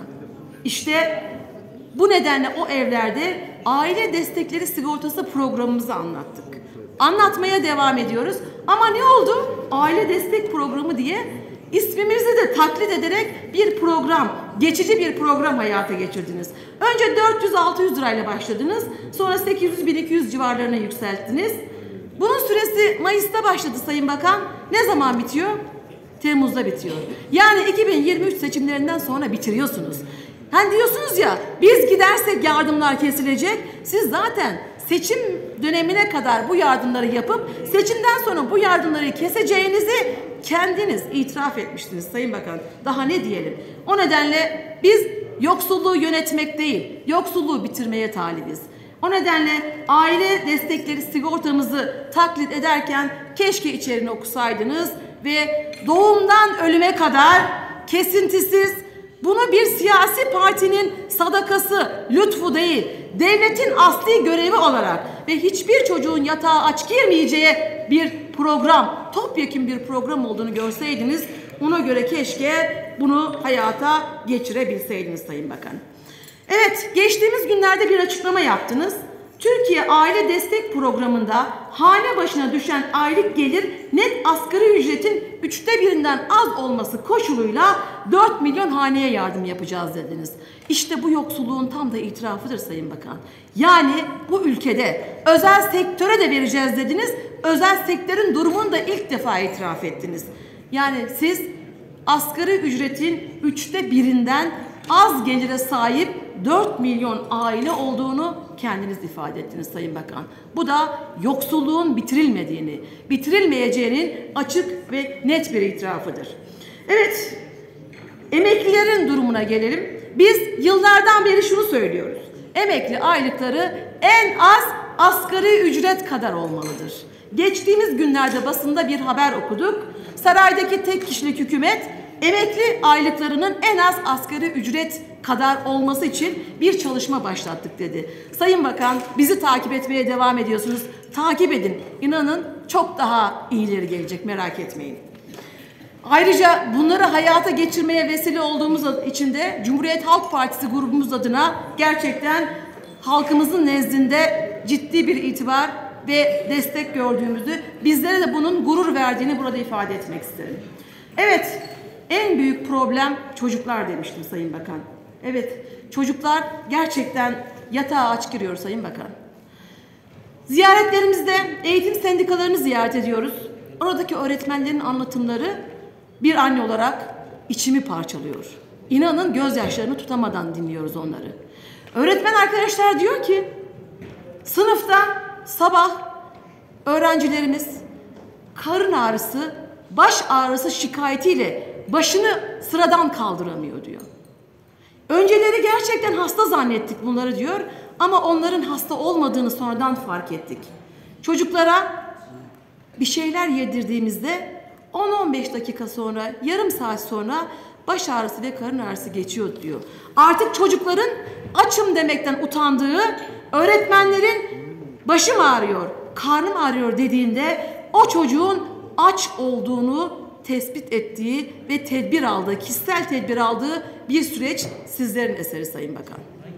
Speaker 6: İşte bu nedenle o evlerde aile destekleri sigortası programımızı anlattık. Anlatmaya devam ediyoruz. Ama ne oldu? Aile destek programı diye ismimizi de taklit ederek bir program, geçici bir program hayata geçirdiniz. Önce dört yüz altı yüz lirayla başladınız. Sonra sekiz yüz bin iki yüz civarlarına yükselttiniz. Bunun süresi Mayıs'ta başladı Sayın Bakan. Ne zaman bitiyor? Temmuz'da bitiyor. Yani iki bin yirmi üç seçimlerinden sonra bitiriyorsunuz. Hani diyorsunuz ya, biz gidersek yardımlar kesilecek. Siz zaten seçim dönemine kadar bu yardımları yapıp seçimden sonra bu yardımları keseceğinizi kendiniz itiraf etmiştiniz Sayın Bakan. Daha ne diyelim? O nedenle biz yoksulluğu yönetmek değil, yoksulluğu bitirmeye talibiz. O nedenle aile destekleri sigortamızı taklit ederken keşke içeriğini okusaydınız ve doğumdan ölüme kadar kesintisiz, bunu bir siyasi partinin sadakası, lütfu değil, devletin asli görevi olarak ve hiçbir çocuğun yatağa aç girmeyeceği bir program, topyekun bir program olduğunu görseydiniz, ona göre keşke bunu hayata geçirebilseydiniz Sayın Bakan. Evet, geçtiğimiz günlerde bir açıklama yaptınız. Türkiye Aile Destek Programı'nda hane başına düşen aylık gelir net asgari ücretin üçte birinden az olması koşuluyla dört milyon haneye yardım yapacağız dediniz. İşte bu yoksulluğun tam da itirafıdır Sayın Bakan. Yani bu ülkede özel sektöre de vereceğiz dediniz, özel sektörün durumunu da ilk defa itiraf ettiniz. Yani siz asgari ücretin üçte birinden az gelire sahip dört milyon aile olduğunu kendiniz ifade ettiniz Sayın Bakan. Bu da yoksulluğun bitirilmediğini, bitirilmeyeceğinin açık ve net bir itirafıdır. Evet, emeklilerin durumuna gelelim. Biz yıllardan beri şunu söylüyoruz. Emekli aylıkları en az asgari ücret kadar olmalıdır. Geçtiğimiz günlerde basında bir haber okuduk. Saraydaki tek kişilik hükümet emekli aylıklarının en az asgari ücret kadar olması için bir çalışma başlattık dedi. Sayın Bakan, bizi takip etmeye devam ediyorsunuz. Takip edin. İnanın çok daha iyileri gelecek, merak etmeyin. Ayrıca bunları hayata geçirmeye vesile olduğumuz için de Cumhuriyet Halk Partisi grubumuz adına gerçekten halkımızın nezdinde ciddi bir itibar ve destek gördüğümüzü, bizlere de bunun gurur verdiğini burada ifade etmek isterim. Evet, en büyük problem çocuklar demiştim Sayın Bakan. Evet, çocuklar gerçekten yatağa aç giriyor Sayın Bakan. Ziyaretlerimizde eğitim sendikalarını ziyaret ediyoruz. Oradaki öğretmenlerin anlatımları bir anne olarak içimi parçalıyor. İnanın gözyaşlarını tutamadan dinliyoruz onları. Öğretmen arkadaşlar diyor ki, sınıfta sabah öğrencilerimiz karın ağrısı, baş ağrısı şikayetiyle başını sıradan kaldıramıyor diyor. Önceleri gerçekten hasta zannettik bunları diyor ama onların hasta olmadığını sonradan fark ettik. Çocuklara bir şeyler yedirdiğimizde on on beş dakika sonra, yarım saat sonra baş ağrısı ve karın ağrısı geçiyor diyor. Artık çocukların açım demekten utandığı, öğretmenlerin başım ağrıyor, karnım ağrıyor dediğinde o çocuğun aç olduğunu tespit ettiği ve tedbir aldığı, kişisel tedbir aldığı bir süreç sizlerin eseri Sayın Bakan.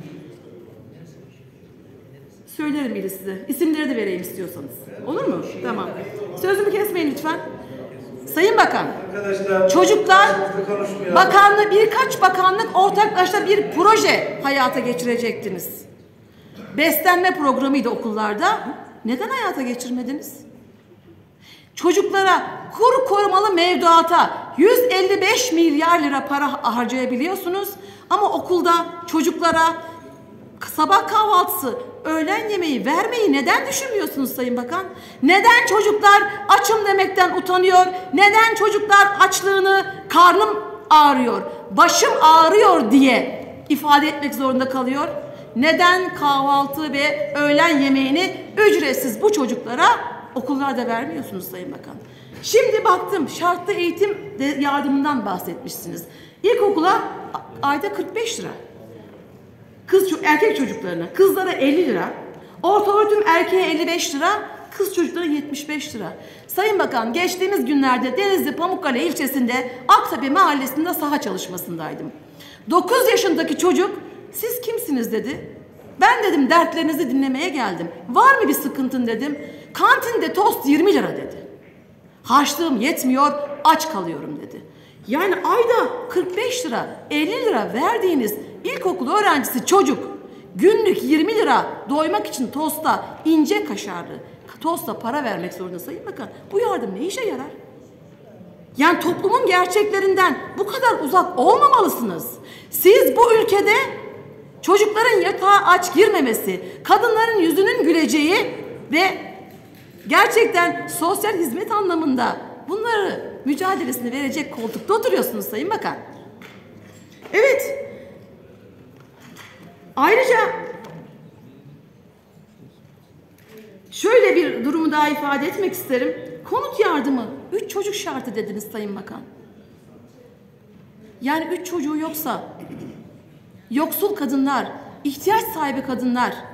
Speaker 6: Söylerim bile size. İsimleri de vereyim istiyorsanız. Olur mu? Tamam. Sözümü kesmeyin lütfen. Sayın Bakan, çocuklar bakanlığı, birkaç bakanlık ortaklaşa bir proje hayata geçirecektiniz. Beslenme programıydı okullarda. Neden hayata geçirmediniz? Çocuklara kur korumalı mevduata yüz elli beş milyar lira para harcayabiliyorsunuz ama okulda çocuklara sabah kahvaltısı, öğlen yemeği vermeyi neden düşünmüyorsunuz Sayın Bakan? Neden çocuklar açım demekten utanıyor? Neden çocuklar açlığını, karnım ağrıyor, başım ağrıyor diye ifade etmek zorunda kalıyor? Neden kahvaltı ve öğlen yemeğini ücretsiz bu çocuklara okullarda vermiyorsunuz Sayın Bakan? Şimdi baktım, şartlı eğitim yardımından bahsetmişsiniz. İlkokula ayda kırk beş lira. Kız, erkek çocuklarına, kızlara elli lira. Ortaöğretim erkeğe elli beş lira, kız çocuklara yetmiş beş lira. Sayın Bakan, geçtiğimiz günlerde Denizli Pamukkale ilçesinde Aktepe mahallesinde saha çalışmasındaydım. dokuz yaşındaki çocuk, siz kimsiniz dedi. Ben dedim dertlerinizi dinlemeye geldim. Var mı bir sıkıntın dedim. Kantinde tost yirmi lira dedi. Harçlığım yetmiyor, aç kalıyorum dedi. Yani ayda kırk beş lira, elli lira verdiğiniz ilkokul öğrencisi çocuk günlük yirmi lira doymak için tosta, ince kaşarlı tosta para vermek zorunda Sayın Bakan. Bu yardım ne işe yarar? Yani toplumun gerçeklerinden bu kadar uzak olmamalısınız. Siz bu ülkede çocukların yatağa aç girmemesi, kadınların yüzünün güleceği ve gerçekten sosyal hizmet anlamında bunları mücadelesini verecek koltukta oturuyorsunuz Sayın Bakan. Evet. Ayrıca şöyle bir durumu daha ifade etmek isterim. Konut yardımı, üç çocuk şartı dediniz Sayın Bakan. Yani üç çocuğu yoksa, yoksul kadınlar, ihtiyaç sahibi kadınlar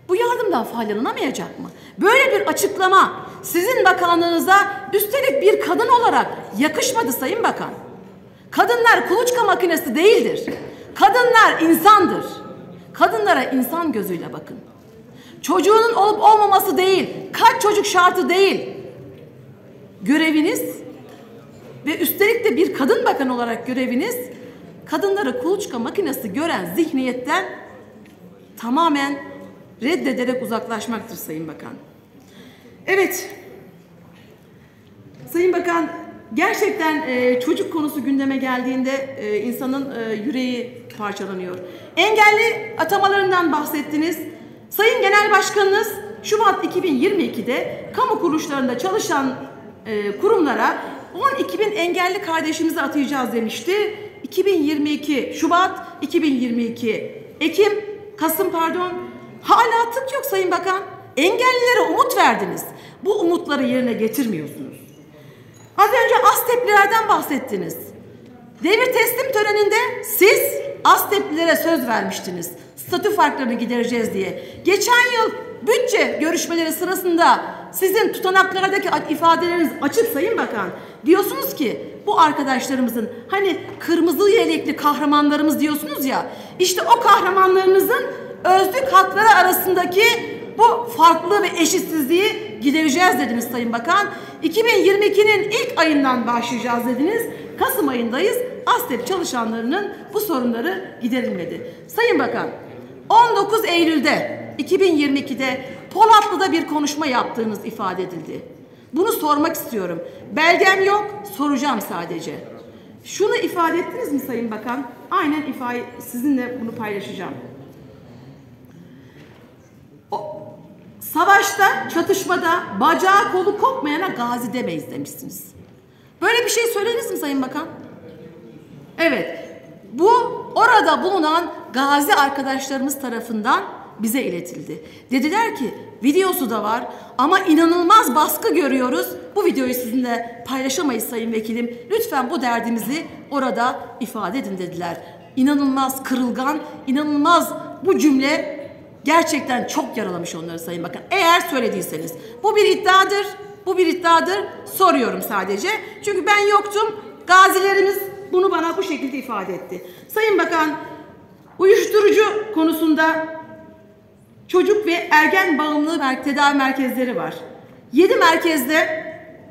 Speaker 6: bu yardımdan faydalanamayacak mı? Böyle bir açıklama sizin bakanlığınıza üstelik bir kadın olarak yakışmadı Sayın Bakan. Kadınlar kuluçka makinesi değildir. Kadınlar insandır. Kadınlara insan gözüyle bakın. Çocuğunun olup olmaması değil, kaç çocuk şartı değil. Göreviniz ve üstelik de bir kadın bakan olarak göreviniz, kadınları kuluçka makinesi gören zihniyetten tamamen reddederek uzaklaşmaktır Sayın Bakan. Evet, Sayın Bakan, gerçekten e, çocuk konusu gündeme geldiğinde e, insanın e, yüreği parçalanıyor. Engelli atamalarından bahsettiniz. Sayın Genel Başkanınız Şubat iki bin yirmi iki'de kamu kuruluşlarında çalışan e, kurumlara on iki bin engelli kardeşimizi atayacağız demişti. iki bin yirmi iki Şubat, iki bin yirmi iki Ekim, Kasım pardon. Hala tık yok Sayın Bakan. Engellilere umut verdiniz. Bu umutları yerine getirmiyorsunuz. Az önce ASTEP'lilerden bahsettiniz. Devir teslim töreninde siz ASTEP'lilere söz vermiştiniz. Statü farklarını gidereceğiz diye. Geçen yıl bütçe görüşmeleri sırasında sizin tutanaklardaki ifadeleriniz açık Sayın Bakan. Diyorsunuz ki bu arkadaşlarımızın hani kırmızı yelekli kahramanlarımız diyorsunuz ya, işte o kahramanlarınızın özlük hakları arasındaki bu farklılığı ve eşitsizliği gidereceğiz dediniz Sayın Bakan. iki bin yirmi iki'nin ilk ayından başlayacağız dediniz. Kasım ayındayız. ASTEP çalışanlarının bu sorunları giderilmedi. Sayın Bakan, on dokuz Eylül'de iki bin yirmi iki'de Polatlı'da bir konuşma yaptığınız ifade edildi. Bunu sormak istiyorum. Belgem yok, soracağım sadece. Şunu ifade ettiniz mi Sayın Bakan? Aynen ifade, sizinle bunu paylaşacağım. O, savaşta, çatışmada bacağı kolu kopmayana gazi demeyiz demişsiniz. Böyle bir şey söylediniz mi Sayın Bakan? Evet. Bu orada bulunan gazi arkadaşlarımız tarafından bize iletildi. Dediler ki videosu da var ama inanılmaz baskı görüyoruz. Bu videoyu sizinle paylaşamayız Sayın Vekilim. Lütfen bu derdimizi orada ifade edin dediler. İnanılmaz kırılgan, inanılmaz bu cümle gerçekten çok yaralamış onları Sayın Bakan. Eğer söylediyseniz. Bu bir iddiadır. Bu bir iddiadır. Soruyorum sadece. Çünkü ben yoktum. Gazilerimiz bunu bana bu şekilde ifade etti. Sayın Bakan, uyuşturucu konusunda çocuk ve ergen bağımlılığı tedavi merkezleri var. yedi merkezde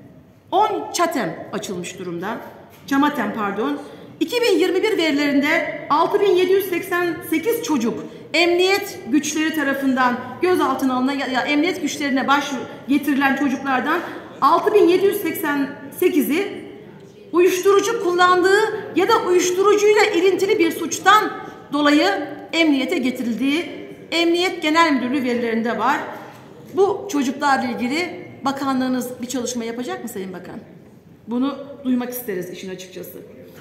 Speaker 6: on çatem açılmış durumda. Çamatem pardon. iki bin yirmi bir verilerinde altı bin yedi yüz seksen sekiz çocuk emniyet güçleri tarafından gözaltına alınan ya, ya emniyet güçlerine baş getirilen çocuklardan altı bin yedi yüz seksen sekizi uyuşturucu kullandığı ya da uyuşturucuyla ilintili bir suçtan dolayı emniyete getirildiği Emniyet Genel Müdürlüğü verilerinde var. Bu çocuklarla ilgili bakanlığınız bir çalışma yapacak mı Sayın Bakan? Bunu duymak isteriz işin açıkçası.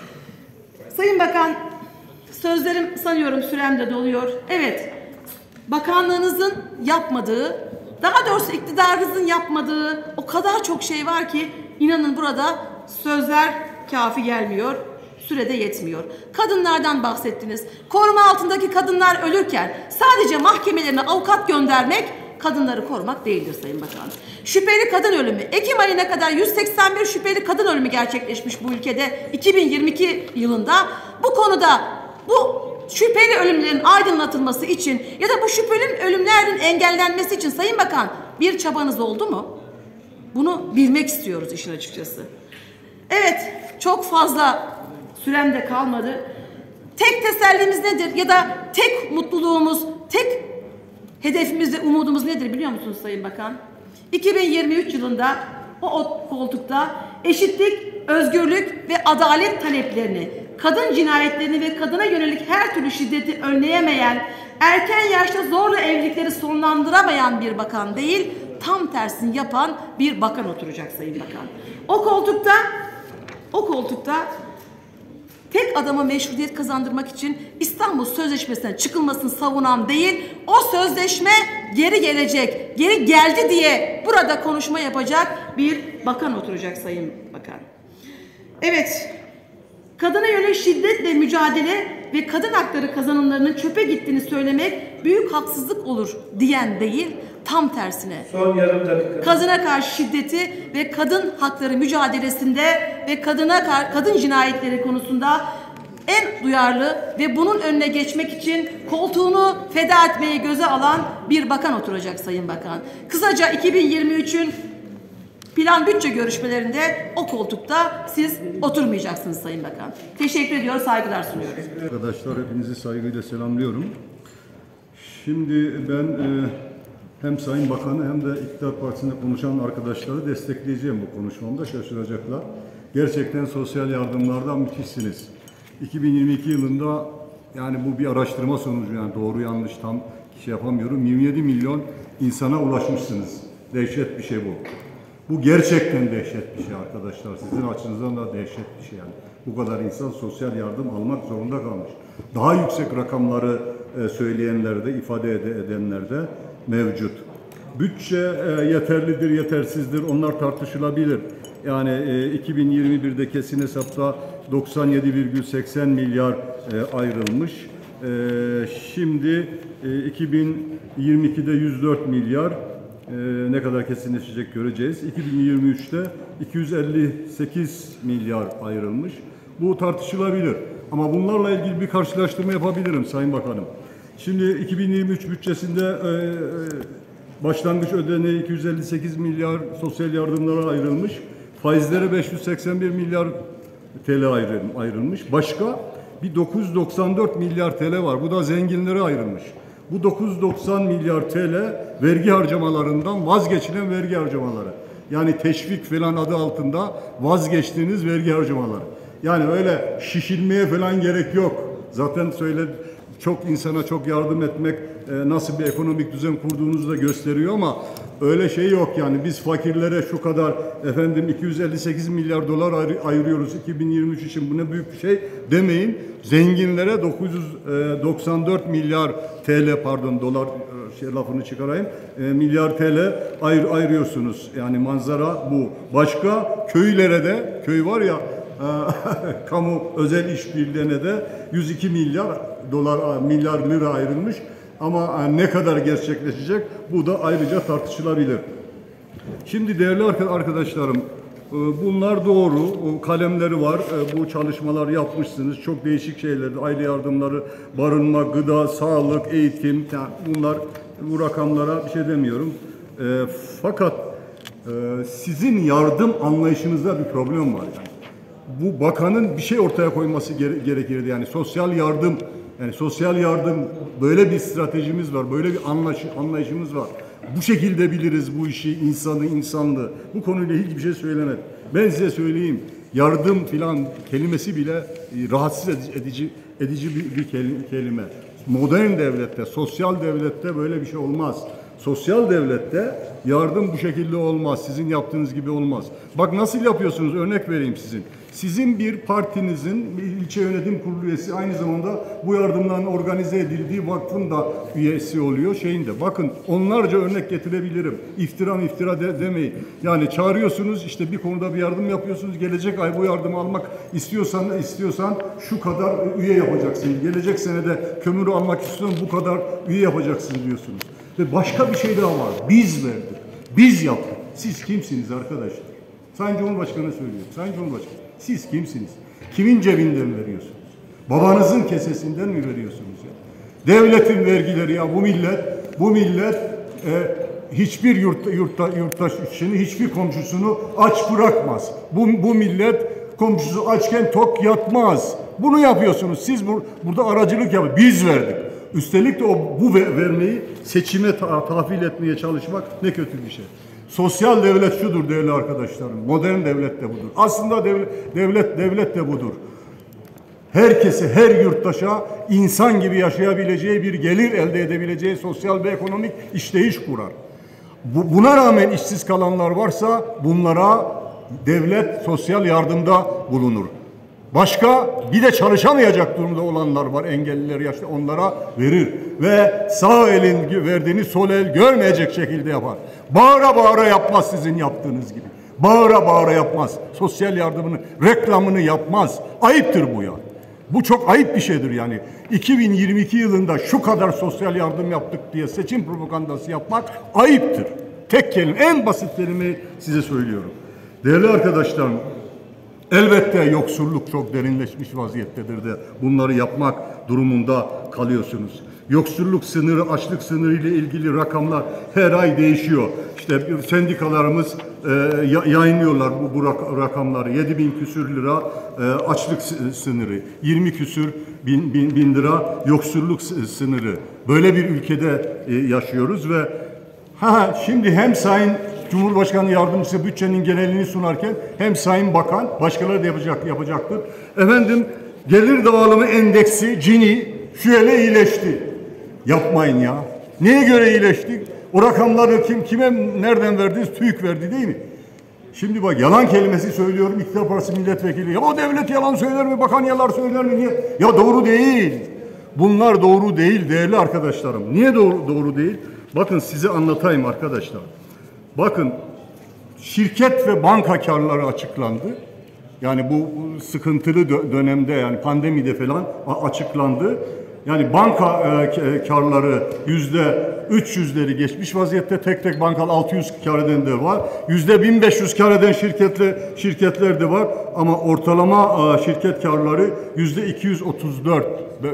Speaker 6: Sayın Bakan, sözlerim sanıyorum sürem de doluyor. Evet, bakanlığınızın yapmadığı, daha doğrusu iktidarınızın yapmadığı o kadar çok şey var ki inanın burada sözler kafi gelmiyor. Sürede yetmiyor. Kadınlardan bahsettiniz. Koruma altındaki kadınlar ölürken sadece mahkemelerine avukat göndermek kadınları korumak değildir Sayın Bakan. Şüpheli kadın ölümü. Ekim ayına kadar yüz seksen bir şüpheli kadın ölümü gerçekleşmiş bu ülkede iki bin yirmi iki yılında. Bu konuda bu şüpheli ölümlerin aydınlatılması için ya da bu şüpheli ölümlerin engellenmesi için Sayın Bakan bir çabanız oldu mu? Bunu bilmek istiyoruz işin açıkçası. Evet, çok fazla sürem de kalmadı. Tek tesellimiz nedir ya da tek mutluluğumuz, tek hedefimiz ve umudumuz nedir biliyor musunuz Sayın Bakan? iki bin yirmi üç yılında o koltukta eşitlik, özgürlük ve adalet taleplerini, kadın cinayetlerini ve kadına yönelik her türlü şiddeti önleyemeyen, erken yaşta zorla evlilikleri sonlandıramayan bir bakan değil, tam tersini yapan bir bakan oturacak Sayın Bakan. O koltukta, o koltukta tek adama meşruiyet kazandırmak için İstanbul Sözleşmesi'nden çıkılmasını savunan değil, o sözleşme geri gelecek, geri geldi diye burada konuşma yapacak bir bakan oturacak Sayın Bakan. Evet, kadına yönelik şiddetle mücadele ve kadın hakları kazanımlarının çöpe gittiğini söylemek büyük haksızlık olur diyen değil, tam tersine.
Speaker 2: Son yarım dakika.
Speaker 6: Kadına karşı şiddeti ve kadın hakları mücadelesinde ve kadına kadın cinayetleri konusunda en duyarlı ve bunun önüne geçmek için koltuğunu feda etmeyi göze alan bir bakan oturacak Sayın Bakan. Kısaca iki bin yirmi üçün plan bütçe görüşmelerinde o koltukta siz oturmayacaksınız Sayın Bakan. Teşekkür ediyor, saygılar sunuyorum.
Speaker 7: Arkadaşlar hepinizi saygıyla selamlıyorum. Şimdi ben e, hem Sayın Bakanı hem de İktidar Partisi'nde konuşan arkadaşları destekleyeceğim bu konuşmamda, şaşıracaklar. Gerçekten sosyal yardımlardan müthişsiniz. iki bin yirmi iki yılında, yani bu bir araştırma sonucu, yani doğru yanlış tam şey yapamıyorum, yirmi yedi milyon insana ulaşmışsınız. Dehşet bir şey bu. Bu gerçekten dehşet bir şey arkadaşlar. Sizin açınızdan da dehşet bir şey yani. Bu kadar insan sosyal yardım almak zorunda kalmış. Daha yüksek rakamları e, söyleyenler de, ifade edenler de mevcut. Bütçe e, yeterlidir, yetersizdir, onlar tartışılabilir. Yani e, iki bin yirmi birde kesin hesapta doksan yedi virgül seksen milyar e, ayrılmış. E, şimdi e, iki bin yirmi ikide yüz dört milyar, e, ne kadar kesinleşecek göreceğiz. iki bin yirmi üçte iki yüz elli sekiz milyar ayrılmış. Bu tartışılabilir. Ama bunlarla ilgili bir karşılaştırma yapabilirim Sayın Bakanım. Şimdi iki bin yirmi üç bütçesinde e, e, başlangıç ödeneği iki yüz elli sekiz milyar sosyal yardımlara ayrılmış. Faizlere beş yüz seksen bir milyar T L ayrılmış. Başka bir dokuz yüz doksan dört milyar T L var. Bu da zenginlere ayrılmış. Bu dokuz yüz doksan milyar T L vergi harcamalarından vazgeçilen vergi harcamaları. Yani teşvik falan adı altında vazgeçtiğiniz vergi harcamaları. Yani öyle şişilmeye falan gerek yok. Zaten söyle, çok insana çok yardım etmek e, nasıl bir ekonomik düzen kurduğunuzu da gösteriyor ama öyle şey yok yani. Biz fakirlere şu kadar efendim iki yüz elli sekiz milyar dolar ayır, ayırıyoruz iki bin yirmi üç için, bu ne büyük bir şey demeyin. Zenginlere dokuz yüz doksan dört milyar T L, pardon dolar şey lafını çıkarayım, e, milyar T L ayır, ayırıyorsunuz. Yani manzara bu. Başka köylere de, köy var ya kamu özel işbirliğine de yüz iki milyar dolar, milyar lira ayrılmış. Ama ne kadar gerçekleşecek, bu da ayrıca tartışılabilir. Şimdi değerli arkadaşlarım, bunlar doğru, kalemleri var, bu çalışmalar yapmışsınız, çok değişik şeyler, aile yardımları, barınma, gıda, sağlık, eğitim, bunlar, bu rakamlara bir şey demiyorum. Fakat sizin yardım anlayışınızda bir problem var yani. Bu bakanın bir şey ortaya koyması gerekirdi yani sosyal yardım, yani sosyal yardım, böyle bir stratejimiz var, böyle bir anlayış, anlayışımız var. Bu şekilde biliriz bu işi, insanı, insanlığı. Bu konuyla hiçbir şey söylemedi. Ben size söyleyeyim, yardım filan kelimesi bile rahatsız edici edici bir, bir kelime. Modern devlette, sosyal devlette böyle bir şey olmaz. Sosyal devlette yardım bu şekilde olmaz. Sizin yaptığınız gibi olmaz. Bak nasıl yapıyorsunuz, örnek vereyim sizin. Sizin bir partinizin bir ilçe yönetim kurulu üyesi, aynı zamanda bu yardımların organize edildiği vakfın da üyesi oluyor şeyinde. Bakın onlarca örnek getirebilirim. İftira iftira de, demeyin. Yani çağırıyorsunuz, işte bir konuda bir yardım yapıyorsunuz. Gelecek ay bu yardımı almak istiyorsan istiyorsan şu kadar üye yapacaksın. Gelecek senede kömürü almak istiyorsan bu kadar üye yapacaksın diyorsunuz. Ve başka bir şey daha var. Biz verdik. Biz yaptık. Siz kimsiniz arkadaşlar? Sayın Cumhurbaşkanı söylüyor. Sayın Cumhurbaşkanı, siz kimsiniz? Kimin cebinden veriyorsunuz? Babanızın kesesinden mi veriyorsunuz ya? Devletin vergileri ya, bu millet, bu millet e, hiçbir yurt, yurtta, yurttaş işini, hiçbir komşusunu aç bırakmaz. Bu, bu millet komşusu açken tok yatmaz. Bunu yapıyorsunuz. Siz bur, burada aracılık yapın. Biz verdik. Üstelik de o bu vermeyi seçime ta tahvil etmeye çalışmak ne kötü bir şey. Sosyal devlet şudur değerli arkadaşlarım. Modern devlet de budur. Aslında devlet devlet devlet de budur. Herkese, her yurttaşa insan gibi yaşayabileceği bir gelir elde edebileceği sosyal ve ekonomik işleyiş kurar. Bu, buna rağmen işsiz kalanlar varsa bunlara devlet sosyal yardımda bulunur. Başka bir de çalışamayacak durumda olanlar var, engelliler, yaşlı, onlara verir. Ve sağ elin verdiğini sol el görmeyecek şekilde yapar. Bağıra bağıra yapmaz sizin yaptığınız gibi. Bağıra bağıra yapmaz. Sosyal yardımını, reklamını yapmaz. Ayıptır bu ya. Bu çok ayıp bir şeydir yani. iki bin yirmi iki yılında şu kadar sosyal yardım yaptık diye seçim propagandası yapmak ayıptır. Tek kelime, en basit kelimeyi size söylüyorum. Değerli arkadaşlarım, elbette yoksulluk çok derinleşmiş vaziyettedir de bunları yapmak durumunda kalıyorsunuz. Yoksulluk sınırı, açlık sınırı ile ilgili rakamlar her ay değişiyor. İşte sendikalarımız e, yayınlıyorlar bu, bu rakamları. yedi bin küsür lira e, açlık sınırı, yirmi küsür bin, bin, bin lira yoksulluk sınırı. Böyle bir ülkede e, yaşıyoruz ve ha şimdi hem Sayın Cumhurbaşkanı Yardımcısı bütçenin genelini sunarken hem Sayın Bakan, başkaları da yapacak, yapacaktır. Efendim gelir dağılımı endeksi Gini şöyle iyileşti. Yapmayın ya. Neye göre iyileşti? O rakamları kim kime nereden verdiniz? TÜİK verdi değil mi? Şimdi bak yalan kelimesi söylüyorum. İktidar Partisi milletvekili. Ya o devlet yalan söyler mi? Bakan yalan söyler mi? Niye? Ya doğru değil. Bunlar doğru değil değerli arkadaşlarım. Niye doğru, doğru değil? Bakın size anlatayım arkadaşlar. Bakın şirket ve banka karları açıklandı. Yani bu sıkıntılı dönemde yani pandemide falan açıklandı. Yani banka e, karları yüzde üç yüzleri geçmiş vaziyette, tek tek bankalar altı yüz kar eden de var. Yüzde bin beş yüz kar eden şirketler, şirketler de var. Ama ortalama e, şirket karları yüzde iki yüz otuz dört.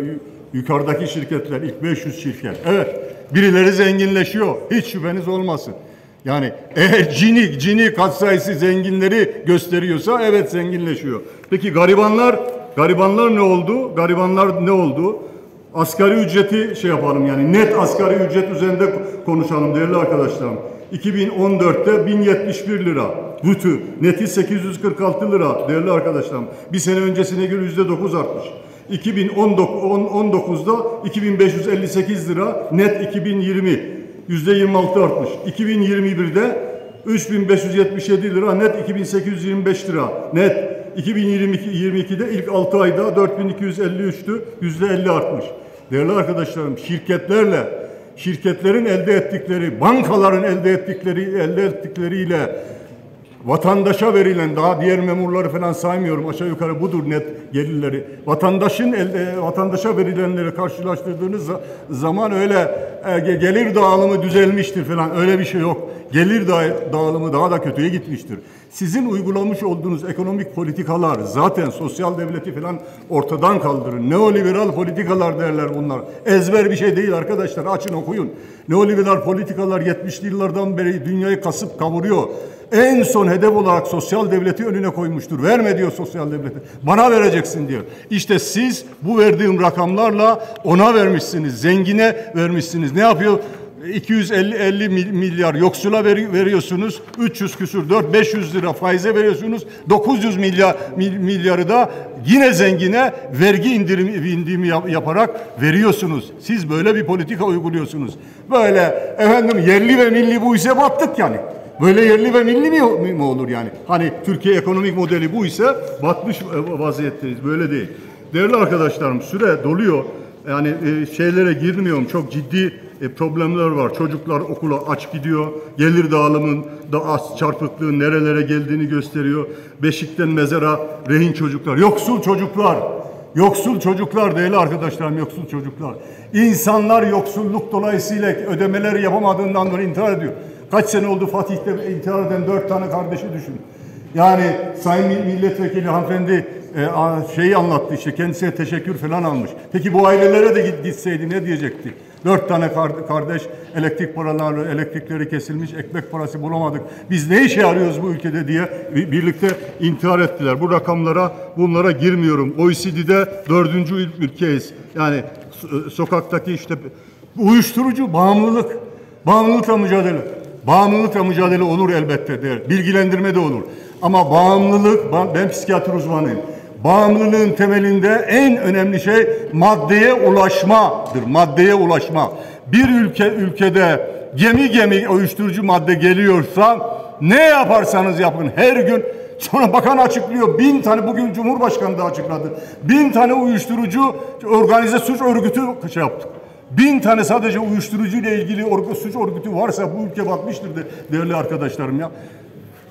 Speaker 7: Yukarıdaki şirketler, ilk beş yüz şirket. Evet, birileri zenginleşiyor. Hiç şüpheniz olmasın. Yani eğer Gini, Gini katsayısı zenginleri gösteriyorsa evet zenginleşiyor. Peki garibanlar, garibanlar ne oldu? Garibanlar ne oldu? Asgari ücreti şey yapalım yani net asgari ücret üzerinde konuşalım değerli arkadaşlarım. iki bin on dörtte bin yetmiş bir lira. Bütü neti sekiz yüz kırk altı lira değerli arkadaşlarım. Bir sene öncesine göre yüzde dokuz artmış. iki bin on dokuzda iki bin beş yüz elli sekiz lira net iki bin yirmi yüzde yirmi altı artmış. iki bin yirmi birde üç bin beş yüz yetmiş yedi lira net iki bin sekiz yüz yirmi beş lira net. iki bin yirmi ikide ilk altı ayda dört bin iki yüz elli üçtü, yüzde elli artmış. Değerli arkadaşlarım, şirketlerle, şirketlerin elde ettikleri, bankaların elde ettikleri, elde ettikleriyle vatandaşa verilen, daha diğer memurları falan saymıyorum, aşağı yukarı budur net gelirleri. Vatandaşın elde, vatandaşa verilenleri karşılaştırdığınız zaman öyle e, gelir dağılımı düzelmiştir falan, öyle bir şey yok. Gelir dağılımı daha da kötüye gitmiştir. Sizin uygulamış olduğunuz ekonomik politikalar zaten sosyal devleti falan ortadan kaldırır. Neoliberal politikalar derler bunlar. Ezber bir şey değil arkadaşlar. Açın okuyun. Neoliberal politikalar yetmişli yıllardan beri dünyayı kasıp kavuruyor. En son hedef olarak sosyal devleti önüne koymuştur. Verme diyor sosyal devleti. Bana vereceksin diyor. İşte siz bu verdiğim rakamlarla ona vermişsiniz. Zengine vermişsiniz. Ne yapıyor? iki yüz elli milyar yoksula veriyorsunuz, üç yüz küsür, dört beş yüz lira faize veriyorsunuz, dokuz yüz milyar milyarı da yine zengine vergi indirimi, indirimi yaparak veriyorsunuz. Siz böyle bir politika uyguluyorsunuz. Böyle efendim yerli ve milli bu ise battık yani. Böyle yerli ve milli mi, mi olur yani? Hani Türkiye ekonomik modeli bu ise batmış vaziyetteyiz. Böyle değil. Değerli arkadaşlarım süre doluyor. Yani e, şeylere girmiyorum. Çok ciddi e, problemler var. Çocuklar okula aç gidiyor. Gelir dağılımında az çarpıklığı nerelere geldiğini gösteriyor. Beşikten mezara rehin çocuklar. Yoksul çocuklar. Yoksul çocuklar değerli arkadaşlarım, yoksul çocuklar. İnsanlar yoksulluk dolayısıyla ödemeleri yapamadığından dolayı intihar ediyor. Kaç sene oldu Fatih'te intihar eden dört tane kardeşi düşün. Yani Sayın Milletvekili hanımefendi e, şeyi anlattı işte, kendisine teşekkür falan almış. Peki bu ailelere de gitseydi ne diyecekti? Dört tane kardeş elektrik paraları, elektrikleri kesilmiş, ekmek parası bulamadık. Biz ne işe arıyoruz bu ülkede diye birlikte intihar ettiler. Bu rakamlara, bunlara girmiyorum. O E C D'de dördüncü ülkeyiz. Yani sokaktaki işte uyuşturucu, bağımlılık, bağımlılıkla mücadele. Bağımlılıkla mücadele olur elbette der. Bilgilendirme de olur. Ama bağımlılık, ben psikiyatri uzmanıyım. Bağımlılığın temelinde en önemli şey maddeye ulaşmadır. Maddeye ulaşma. Bir ülke ülkede gemi gemi uyuşturucu madde geliyorsa ne yaparsanız yapın her gün, sonra bakan açıklıyor. Bin tane, bugün Cumhurbaşkanı da açıkladı. Bin tane uyuşturucu organize suç örgütü şey yaptık. Bin tane sadece uyuşturucu ile ilgili suç örgütü varsa bu ülke batmıştır de, değerli arkadaşlarım ya.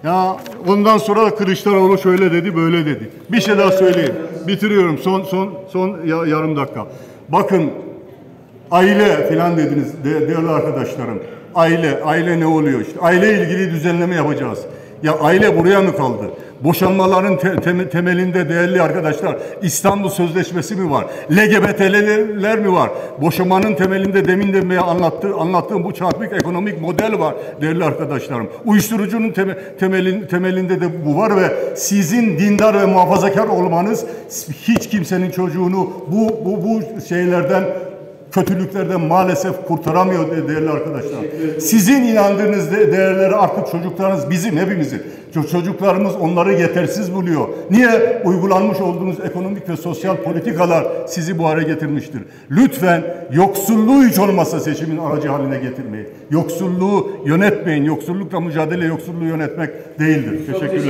Speaker 7: Ya ondan sonra da Kılıçdaroğlu şöyle dedi, böyle dedi. Bir şey daha söyleyeyim. Bitiriyorum. Son son son ya, yarım dakika. Bakın, aile filan dediniz de, değerli arkadaşlarım. Aile, aile ne oluyor işte? Aile ilgili düzenleme yapacağız. Ya aile buraya mı kaldı? Boşanmaların te tem temelinde değerli arkadaşlar İstanbul Sözleşmesi mi var? L G B T'ler mi var? Boşanmanın temelinde demin de anlattı, anlattığım bu çarpık ekonomik model var değerli arkadaşlarım. Uyuşturucunun teme temelin, temelinde de bu var ve sizin dindar ve muhafazakar olmanız hiç kimsenin çocuğunu bu, bu, bu şeylerden, kötülüklerden maalesef kurtaramıyor değerli arkadaşlar. Sizin inandığınız değerleri artık çocuklarınız bizim hepimizin. Çocuklarımız onları yetersiz buluyor. Niye? Uygulanmış olduğunuz ekonomik ve sosyal politikalar sizi bu hale getirmiştir. Lütfen yoksulluğu hiç olmazsa seçimin aracı haline getirmeyin. Yoksulluğu yönetmeyin. Yoksullukla mücadele yoksulluğu yönetmek değildir. Teşekkürler.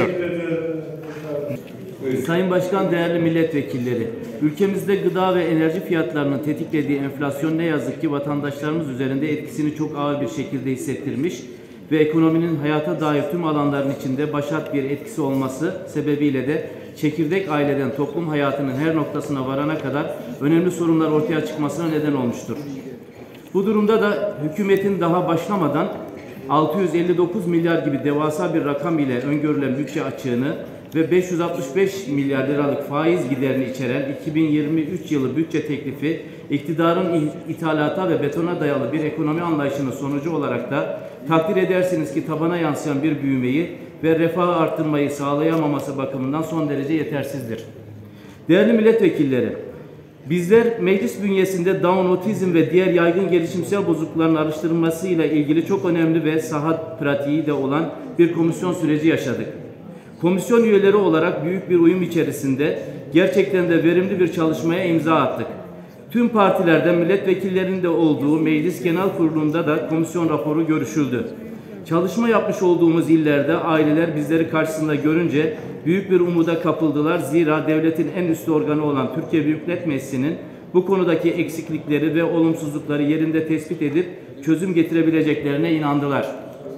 Speaker 5: Sayın Başkan, değerli milletvekilleri, ülkemizde gıda ve enerji fiyatlarının tetiklediği enflasyon ne yazık ki vatandaşlarımız üzerinde etkisini çok ağır bir şekilde hissettirmiş ve ekonominin hayata dair tüm alanların içinde başat bir etkisi olması sebebiyle de çekirdek aileden toplum hayatının her noktasına varana kadar önemli sorunlar ortaya çıkmasına neden olmuştur. Bu durumda da hükümetin daha başlamadan altı yüz elli dokuz milyar gibi devasa bir rakam ile öngörülen bütçe açığını ve beş yüz altmış beş milyar liralık faiz giderini içeren iki bin yirmi üç yılı bütçe teklifi, iktidarın ithalata ve betona dayalı bir ekonomi anlayışının sonucu olarak da takdir edersiniz ki tabana yansıyan bir büyümeyi ve refahı arttırmayı sağlayamaması bakımından son derece yetersizdir. Değerli milletvekilleri, bizler meclis bünyesinde Down, otizm ve diğer yaygın gelişimsel bozuklukların araştırılmasıyla ilgili çok önemli ve saha pratiği de olan bir komisyon süreci yaşadık. Komisyon üyeleri olarak büyük bir uyum içerisinde gerçekten de verimli bir çalışmaya imza attık. Tüm partilerden milletvekillerinin de olduğu Meclis Genel Kurulu'nda da komisyon raporu görüşüldü. Çalışma yapmış olduğumuz illerde aileler bizleri karşısında görünce büyük bir umuda kapıldılar. Zira devletin en üstü organı olan Türkiye Büyük Millet Meclisi'nin bu konudaki eksiklikleri ve olumsuzlukları yerinde tespit edip çözüm getirebileceklerine inandılar.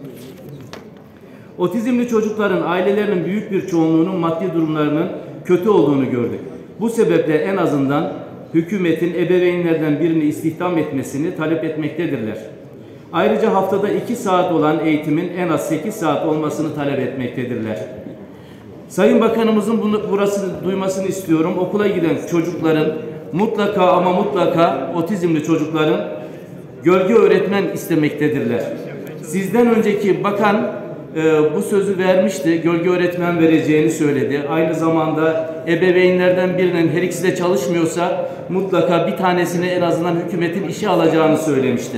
Speaker 5: Otizmli çocukların ailelerinin büyük bir çoğunluğunun maddi durumlarının kötü olduğunu gördük. Bu sebeple en azından hükümetin ebeveynlerden birini istihdam etmesini talep etmektedirler. Ayrıca haftada iki saat olan eğitimin en az sekiz saat olmasını talep etmektedirler. Sayın Bakanımızın bunu, burasını duymasını istiyorum. Okula giden çocukların mutlaka ama mutlaka otizmli çocukların gölge öğretmen istemektedirler. Sizden önceki bakan Ee, bu sözü vermişti, gölge öğretmen vereceğini söyledi. Aynı zamanda ebeveynlerden birinin her ikisi de çalışmıyorsa mutlaka bir tanesini en azından hükümetin işe alacağını söylemişti.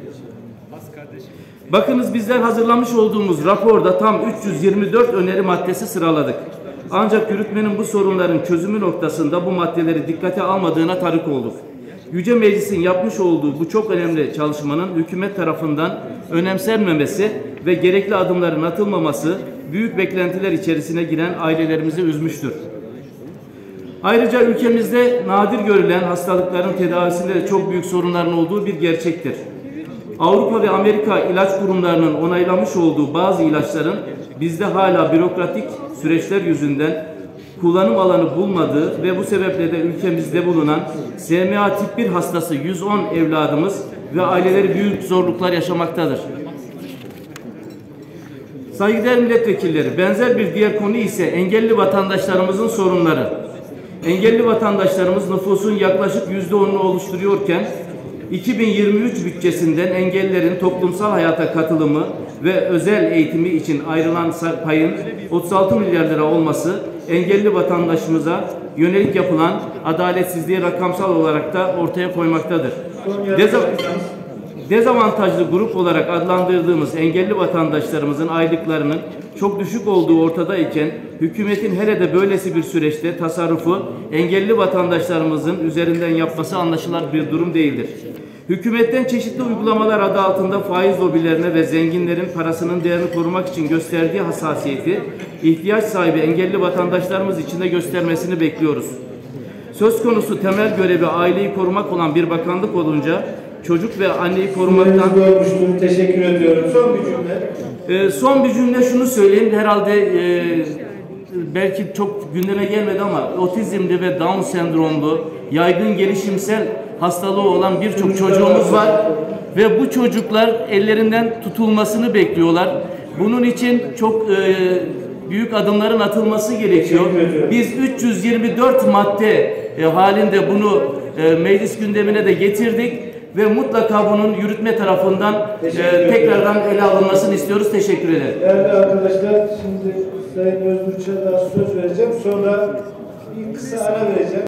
Speaker 5: Bakınız, bizler hazırlamış olduğumuz raporda tam üç yüz yirmi dört öneri maddesi sıraladık. Ancak yürütmenin bu sorunların çözümü noktasında bu maddeleri dikkate almadığına tanık olduk. Yüce Meclis'in yapmış olduğu bu çok önemli çalışmanın hükümet tarafından önemsenmemesi ve gerekli adımların atılmaması büyük beklentiler içerisine giren ailelerimizi üzmüştür. Ayrıca ülkemizde nadir görülen hastalıkların tedavisinde de çok büyük sorunların olduğu bir gerçektir. Avrupa ve Amerika ilaç kurumlarının onaylamış olduğu bazı ilaçların bizde hala bürokratik süreçler yüzünden kullanım alanı bulmadığı ve bu sebeple de ülkemizde bulunan S M A tip bir hastası yüz on evladımız ve aileleri büyük zorluklar yaşamaktadır. Saygıdeğer milletvekilleri, benzer bir diğer konu ise engelli vatandaşlarımızın sorunları. Engelli vatandaşlarımız nüfusun yaklaşık yüzde onunu oluşturuyorken iki bin yirmi üç bütçesinden engellilerin toplumsal hayata katılımı ve özel eğitimi için ayrılan payın otuz altı milyar lira olması engelli vatandaşımıza yönelik yapılan adaletsizliği rakamsal olarak da ortaya koymaktadır. Dezav Dezavantajlı grup olarak adlandırdığımız engelli vatandaşlarımızın aylıklarının çok düşük olduğu ortadayken hükümetin hele de böylesi bir süreçte tasarrufu engelli vatandaşlarımızın üzerinden yapması anlaşılır bir durum değildir. Hükümetten çeşitli uygulamalar adı altında faiz lobilerine ve zenginlerin parasının değerini korumak için gösterdiği hassasiyeti ihtiyaç sahibi engelli vatandaşlarımız için de göstermesini bekliyoruz. Söz konusu temel görevi aileyi korumak olan bir bakanlık olunca
Speaker 8: çocuk ve anneyi korumaktan...
Speaker 2: Olmuştur. Teşekkür ediyorum. Son bir cümle.
Speaker 8: E, son bir cümle şunu söyleyeyim. Herhalde e, belki çok gündeme gelmedi ama otizmli ve Down sendromlu yaygın gelişimsel hastalığı olan birçok çocuğumuz var ve bu çocuklar ellerinden tutulmasını bekliyorlar. Bunun için çok e, büyük adımların atılması gerekiyor. Biz üç yüz yirmi dört madde e, halinde bunu e, meclis gündemine de getirdik ve mutlaka bunun yürütme tarafından e, tekrardan ele alınmasını istiyoruz. Teşekkür ederim.
Speaker 2: Değerli arkadaşlar, şimdi Sayın Özgür Çağlar'a söz vereceğim. Sonra bir kısa ara vereceğim.